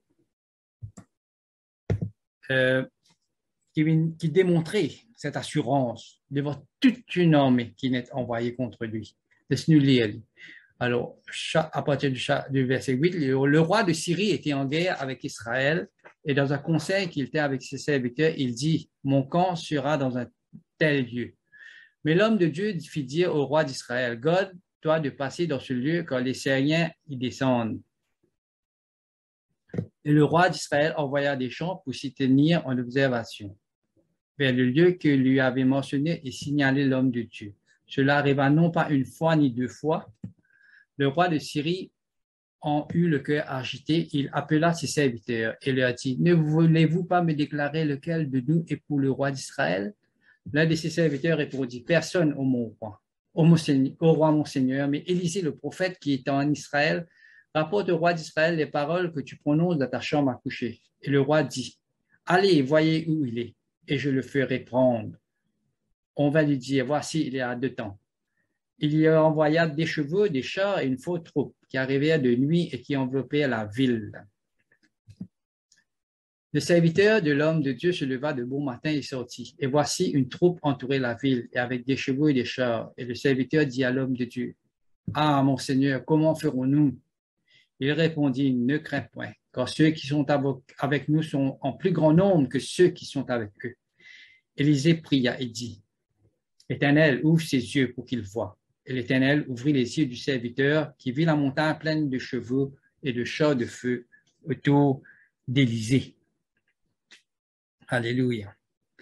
Speaker 5: euh, qui, qui démontrait cette assurance devant toute une armée qui n'est envoyée contre lui. Laisse-nous lire. Alors, à partir du, du verset huit, le, le roi de Syrie était en guerre avec Israël et dans un conseil qu'il était avec ses serviteurs, il dit, « Mon camp sera dans un tel lieu. » Mais l'homme de Dieu fit dire au roi d'Israël, « Garde-toi de passer dans ce lieu quand les Syriens y descendent. » Et le roi d'Israël envoya des gens pour s'y tenir en observation vers le lieu que lui avait mentionné et signalé l'homme de Dieu. Cela arriva non pas une fois ni deux fois. Le roi de Syrie en eut le cœur agité. Il appela ses serviteurs et leur dit, « Ne voulez-vous pas me déclarer lequel de nous est pour le roi d'Israël ?» L'un de ses serviteurs répondit, « Personne, ô mon roi, ô, mon seigneur, ô roi mon seigneur, mais Élisée le prophète qui était en Israël rapporte au roi d'Israël les paroles que tu prononces dans ta chambre à coucher. » Et le roi dit, « Allez, voyez où il est, et je le ferai prendre. » On va lui dire, « Voici, il est à deux temps. » Il y envoya des chevaux, des chars et une forte troupe qui arrivèrent de nuit et qui enveloppèrent la ville. Le serviteur de l'homme de Dieu se leva de bon matin et sortit. Et voici, une troupe entourait la ville, et avec des chevaux et des chars. Et le serviteur dit à l'homme de Dieu, « Ah, mon Seigneur, comment ferons-nous » Il répondit, « Ne crains point, car ceux qui sont avec nous sont en plus grand nombre que ceux qui sont avec eux. » Élisée pria et dit, « Éternel, ouvre ses yeux pour qu'il voie. » Et l'Éternel ouvrit les yeux du serviteur qui vit la montagne pleine de chevaux et de chars de feu autour d'Élisée. Alléluia.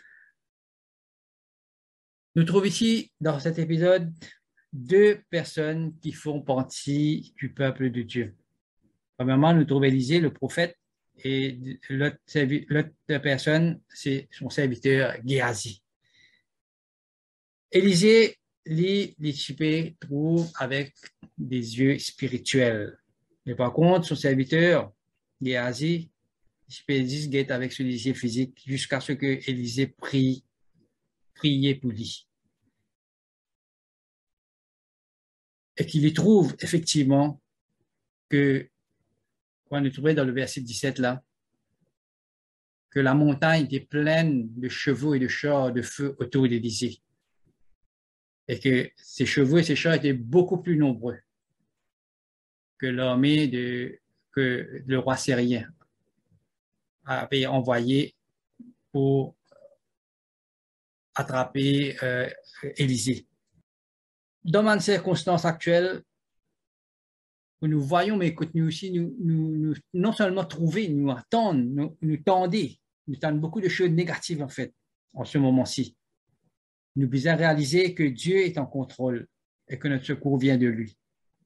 Speaker 5: Nous trouvons ici, dans cet épisode, deux personnes qui font partie du peuple de Dieu. Premièrement, nous trouvons Élisée, le prophète, et l'autre personne, c'est son serviteur Géasi. Élisée, lui, les trouve avec des yeux spirituels. Mais par contre, son serviteur, Géasi, Élisée guette avec son yeux physique jusqu'à ce que Élisée prie, priait pour lui. Et qu'il y trouve effectivement que, quand on trouvait dans le verset dix-sept là, que la montagne était pleine de chevaux et de chars de feu autour d'Élisée. Et que ces chevaux et ces chars étaient beaucoup plus nombreux que l'armée de, que le roi syrien avait envoyé pour attraper euh, Élisée. Dans ma circonstance actuelle, où nous voyons, mais que nous aussi, nous, nous, nous non seulement trouver, nous attendre, nous, nous tendre, nous tendre beaucoup de choses négatives en fait, en ce moment-ci. Nous devons réaliser que Dieu est en contrôle et que notre secours vient de lui.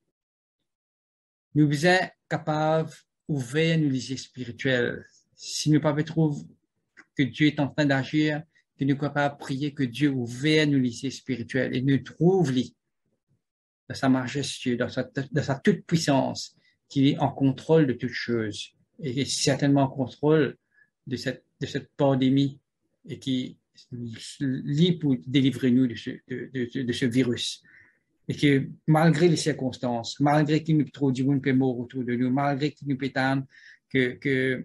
Speaker 5: Nous devons être capables d'ouvrir nos yeux spirituels. Si nous ne pouvons pas trouver que Dieu est en train d'agir, que nous sommes capables de prier que Dieu ouvre nos yeux spirituels et nous trouve-les de sa majesté, de sa, de sa toute puissance, qui est en contrôle de toutes choses et certainement en contrôle de cette, de cette pandémie et qui lit pour délivrer nous de ce, de, de, de ce virus. Et que malgré les circonstances, malgré qu'il nous trouve du monde qui est mort autour de nous, malgré qu'il nous pétame que, que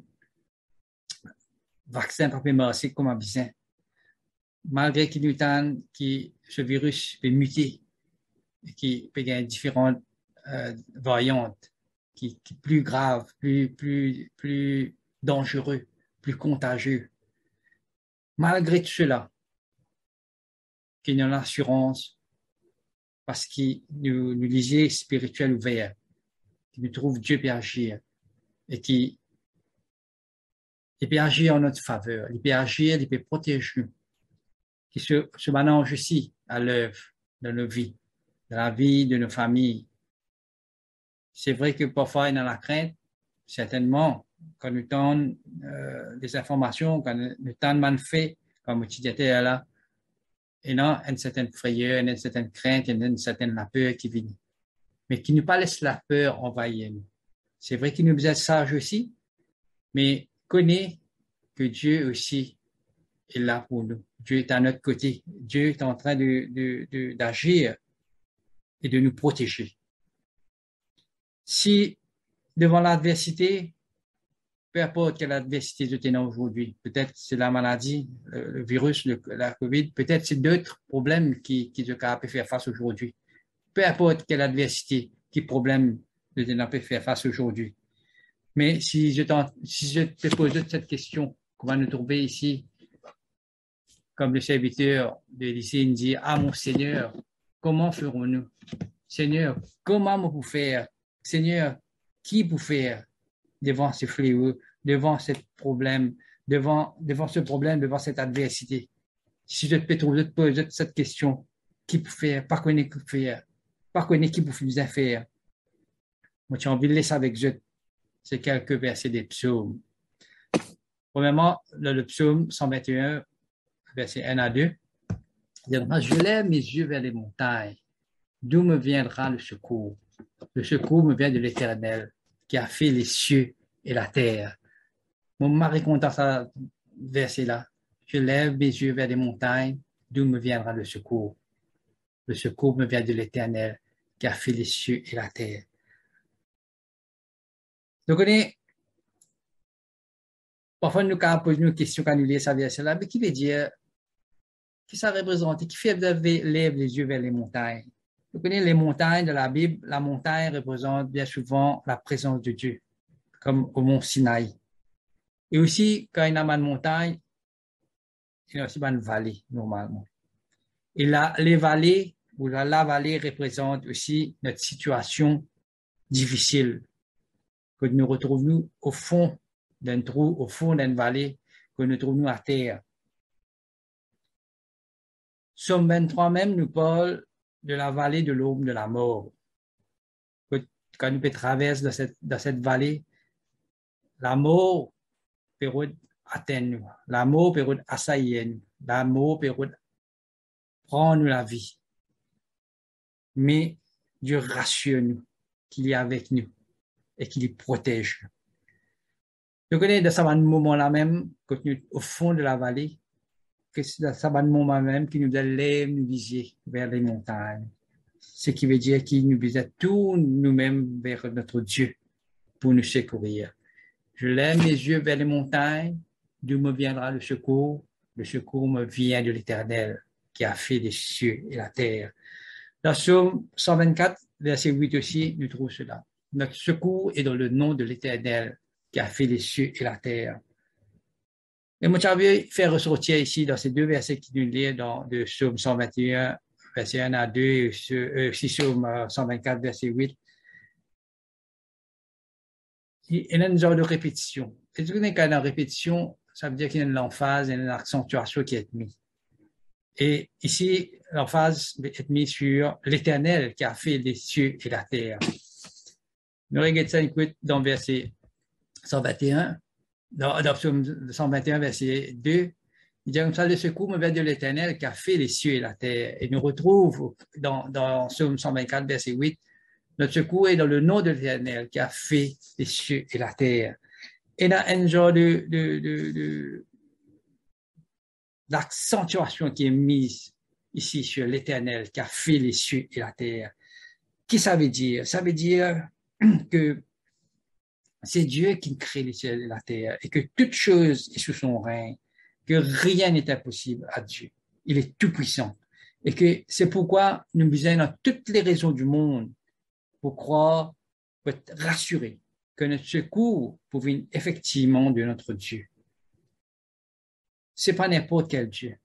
Speaker 5: vaccin pas masser comme un vaccin, malgré qu'il nous tente que ce virus peut muter et qui peut gagner différentes euh, variantes, qui, qui plus graves, plus, plus, plus dangereux, plus contagieux. Malgré tout cela, qu'il y a l'assurance parce qu'il nous, nous lisait spirituel ouvert, qui nous trouve Dieu peut agir et qui il peut agir en notre faveur, il peut agir, il peut protéger nous, qui se, se mélange aussi à l'œuvre de nos vies, de la vie de nos familles. C'est vrai que parfois il y a la crainte, certainement, quand nous donnons euh, des informations, quand nous donnons mal fait, comme tu disais là, il y a une certaine frayeur, une certaine crainte, il y a une certaine la peur qui vient. Mais qui ne pas laisse la peur envahir nous. C'est vrai qu'il nous est sage aussi, mais connaît que Dieu aussi est là pour nous. Dieu est à notre côté. Dieu est en train de, de, de, d'agir et de nous protéger. Si devant l'adversité, peu importe quelle adversité je tenais aujourd'hui, peut-être c'est la maladie, le, le virus, le, la COVID, peut-être c'est d'autres problèmes qui, qui je peux faire face aujourd'hui. Peu importe quelle adversité, quel problème je peux faire face aujourd'hui. Mais si je, si je te pose cette question, comment nous trouver ici, comme le serviteur de lycée dit, ah mon Seigneur, comment ferons-nous? Seigneur, comment vous faire? Seigneur, qui vous faire devant ce fléau, devant ce problème, devant, devant ce problème, devant cette adversité? Si je te pose, je te pose cette question, qui vous faire? Pas connaître qui vous faire? Pas connaître qui vous fait faire? Moi, j'ai envie de laisser avec je. C'est quelques versets des psaumes. Premièrement, le, le psaume cent vingt et un, versets un à deux. Je lève mes yeux vers les montagnes. D'où me viendra le secours? Le secours me vient de l'Éternel, qui a fait les cieux et la terre. Mon mari content ce verset-là. Je lève mes yeux vers les montagnes. D'où me viendra le secours? Le secours me vient de l'Éternel, qui a fait les cieux et la terre. Donc, on est, parfois, nous posons une question quand nous lisons ça verset-là, mais qui veut dire, qui ça représente, qui fait lever les yeux vers les montagnes? Vous connaissez les montagnes de la Bible, la montagne représente bien souvent la présence de Dieu, comme au mont Sinaï. Et aussi, quand il y a une montagne, il y a aussi une vallée, normalement. Et là, les vallées, ou la, la vallée représente aussi notre situation difficile, que nous retrouvons au fond d'un trou, au fond d'une vallée, que nous trouvons à terre. Somme vingt-trois même nous parle de la vallée de l'aube de la mort. Quand nous traversons dans cette, dans cette vallée, la mort peut atteindre nous, la mort peut assaillir nous, la mort peut prendre la vie. Mais Dieu rassure nous qu'il est avec nous et qu'il nous protège. Nous connaissons dans ce moment-là même, quand nous au fond de la vallée, que c'est dans ce moment même qui nous lève nous viser vers les montagnes. Ce qui veut dire qu'il nous vise tous nous-mêmes vers notre Dieu pour nous secourir. Je lève mes yeux vers les montagnes, d'où me viendra le secours. Le secours me vient de l'Éternel qui a fait les cieux et la terre. Dans Psaume cent vingt-quatre, verset huit aussi, nous trouvons cela. Notre secours est dans le nom de l'Éternel qui a fait les cieux et la terre. Et moi, j'avais fait ressortir ici dans ces deux versets qui nous lisent dans de Psaume cent vingt et un, verset un à deux, et aussi Psaume cent vingt-quatre, verset huit. Il y a une genre de répétition. Et quand il y a une répétition, ça veut dire qu'il y a une emphase, il y a une accentuation qui est mise. Et ici, l'emphase est mise sur l'Éternel qui a fait les cieux et la terre. Nous regardons ça, écoute, dans verset cent vingt et un, dans, dans Psaume cent vingt et un, verset deux, Il dit comme ça, le secours me vient de l'Éternel qui a fait les cieux et la terre. Et nous retrouve dans, dans Psaume cent vingt-quatre, verset huit, notre secours est dans le nom de l'Éternel qui a fait les cieux et la terre. Et dans un genre de, de, de, de d'accentuation qui est mise ici sur l'Éternel qui a fait les cieux et la terre. Qu'est-ce que ça veut dire? Ça veut dire que c'est Dieu qui crée les cieux et la terre et que toute chose est sous son règne, que rien n'est impossible à Dieu. Il est tout-puissant. Et que c'est pourquoi nous avons dans toutes les raisons du monde pour croire, pour être rassurés que notre secours provient effectivement de notre Dieu. C'est pas n'importe quel Dieu.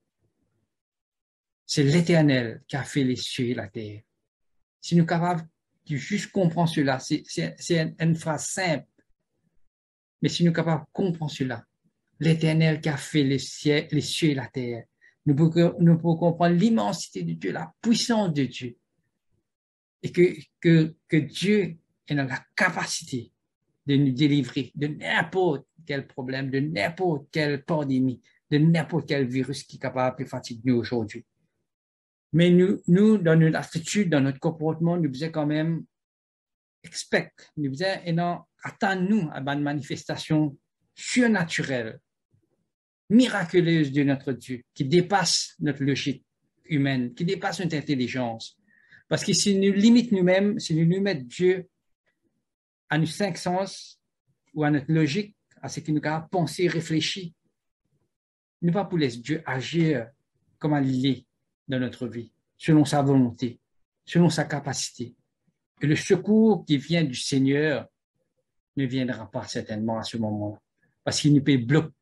Speaker 5: C'est l'Éternel qui a fait les cieux et la terre. Si nous sommes capables de juste comprendre cela, c'est, c'est, c'est une, une phrase simple, mais si nous sommes capables de comprendre cela, l'Éternel qui a fait les cieux, les cieux et la terre, nous pouvons, nous pouvons comprendre l'immensité de Dieu, la puissance de Dieu, et que, que, que Dieu est dans la capacité de nous délivrer de n'importe quel problème, de n'importe quelle pandémie, de n'importe quel virus qui est capable de fatiguer nous aujourd'hui. Mais nous, nous, dans notre attitude, dans notre comportement, nous devons quand même expect, nous devons attendre nous à une manifestation surnaturelle, miraculeuse de notre Dieu, qui dépasse notre logique humaine, qui dépasse notre intelligence. Parce que si nous limitons nous-mêmes, si nous nous mettons Dieu à nos cinq sens ou à notre logique, à ce qui nous a pensé, réfléchi, nous pas pour laisser Dieu agir comme il est dans notre vie, selon sa volonté, selon sa capacité. Et le secours qui vient du Seigneur ne viendra pas certainement à ce moment-là, parce qu'il nous peut bloquer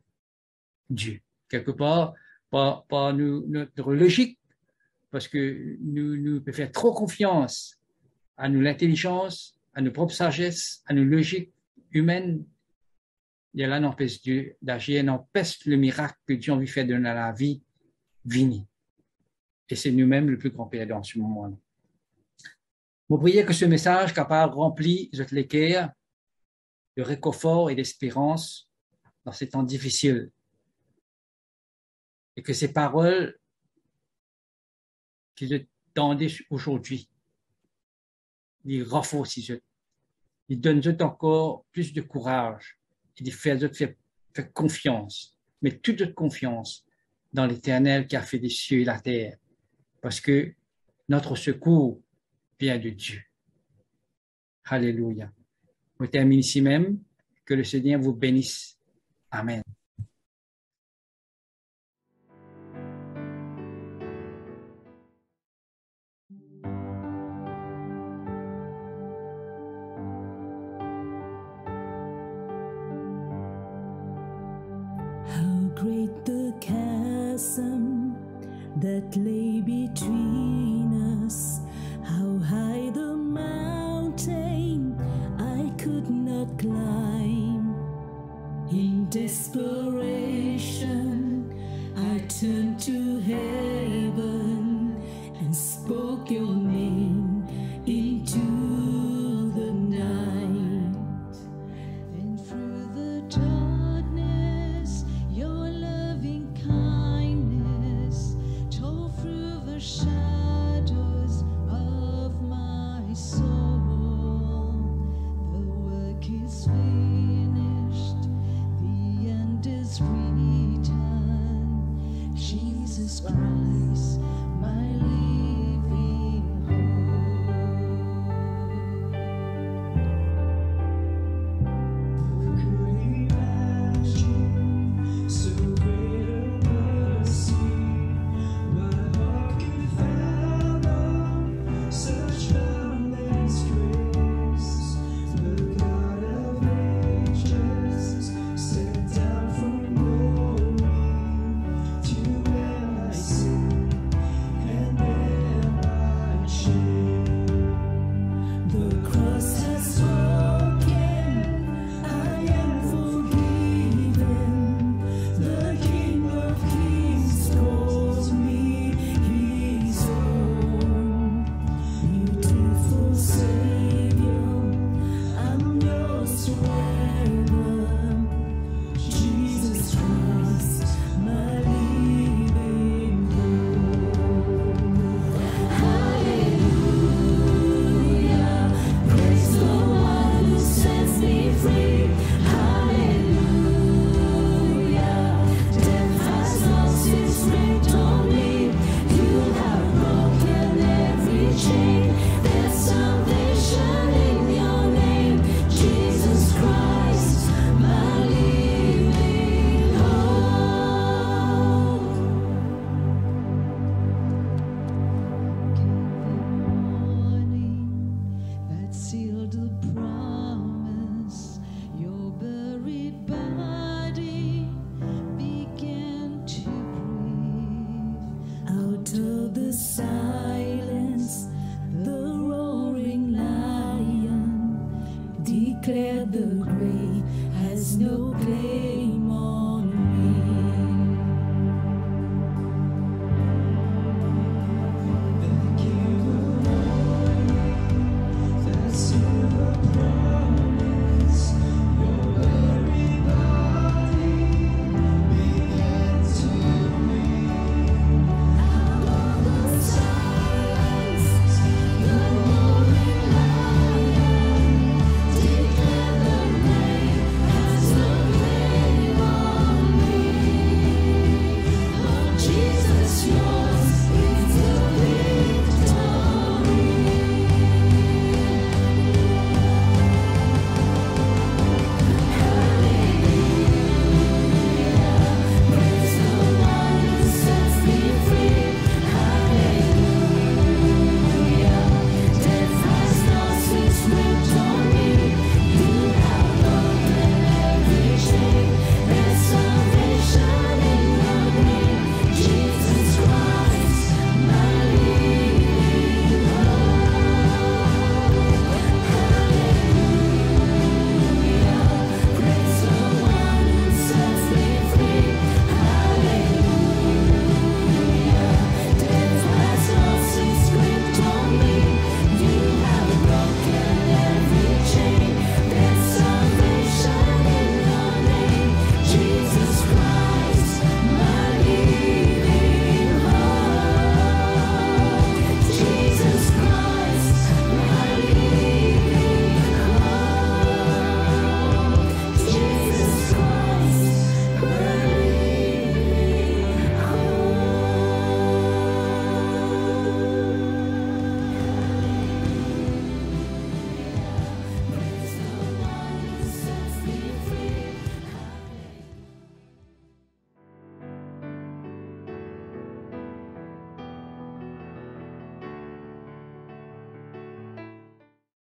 Speaker 5: Dieu. Quelque part, par, par nous, notre logique, parce que nous, nous pouvons faire trop confiance à nous l'intelligence, à nos propres sagesses, à nos logiques humaines. Et là, n'empêche Dieu d'agir, n'empêche le miracle que Dieu a envie de faire dans la vie, venir. Et c'est nous-mêmes le plus grand perdant en ce moment-là. Vous priez que ce message capable remplir votre l'équerre de réconfort et d'espérance dans ces temps difficiles. Et que ces paroles qu'ils entendent aujourd'hui, ils renforcent, ils donnent encore plus de courage et de faire, faire, faire confiance, mais toute notre confiance dans l'Éternel qui a fait les cieux et la terre, parce que notre secours vient de Dieu. Alléluia. On termine ici même. Que le Seigneur vous bénisse. Amen.
Speaker 6: How great the chasm that lay between us, how high the mountain I could not climb. In desperation, I turned to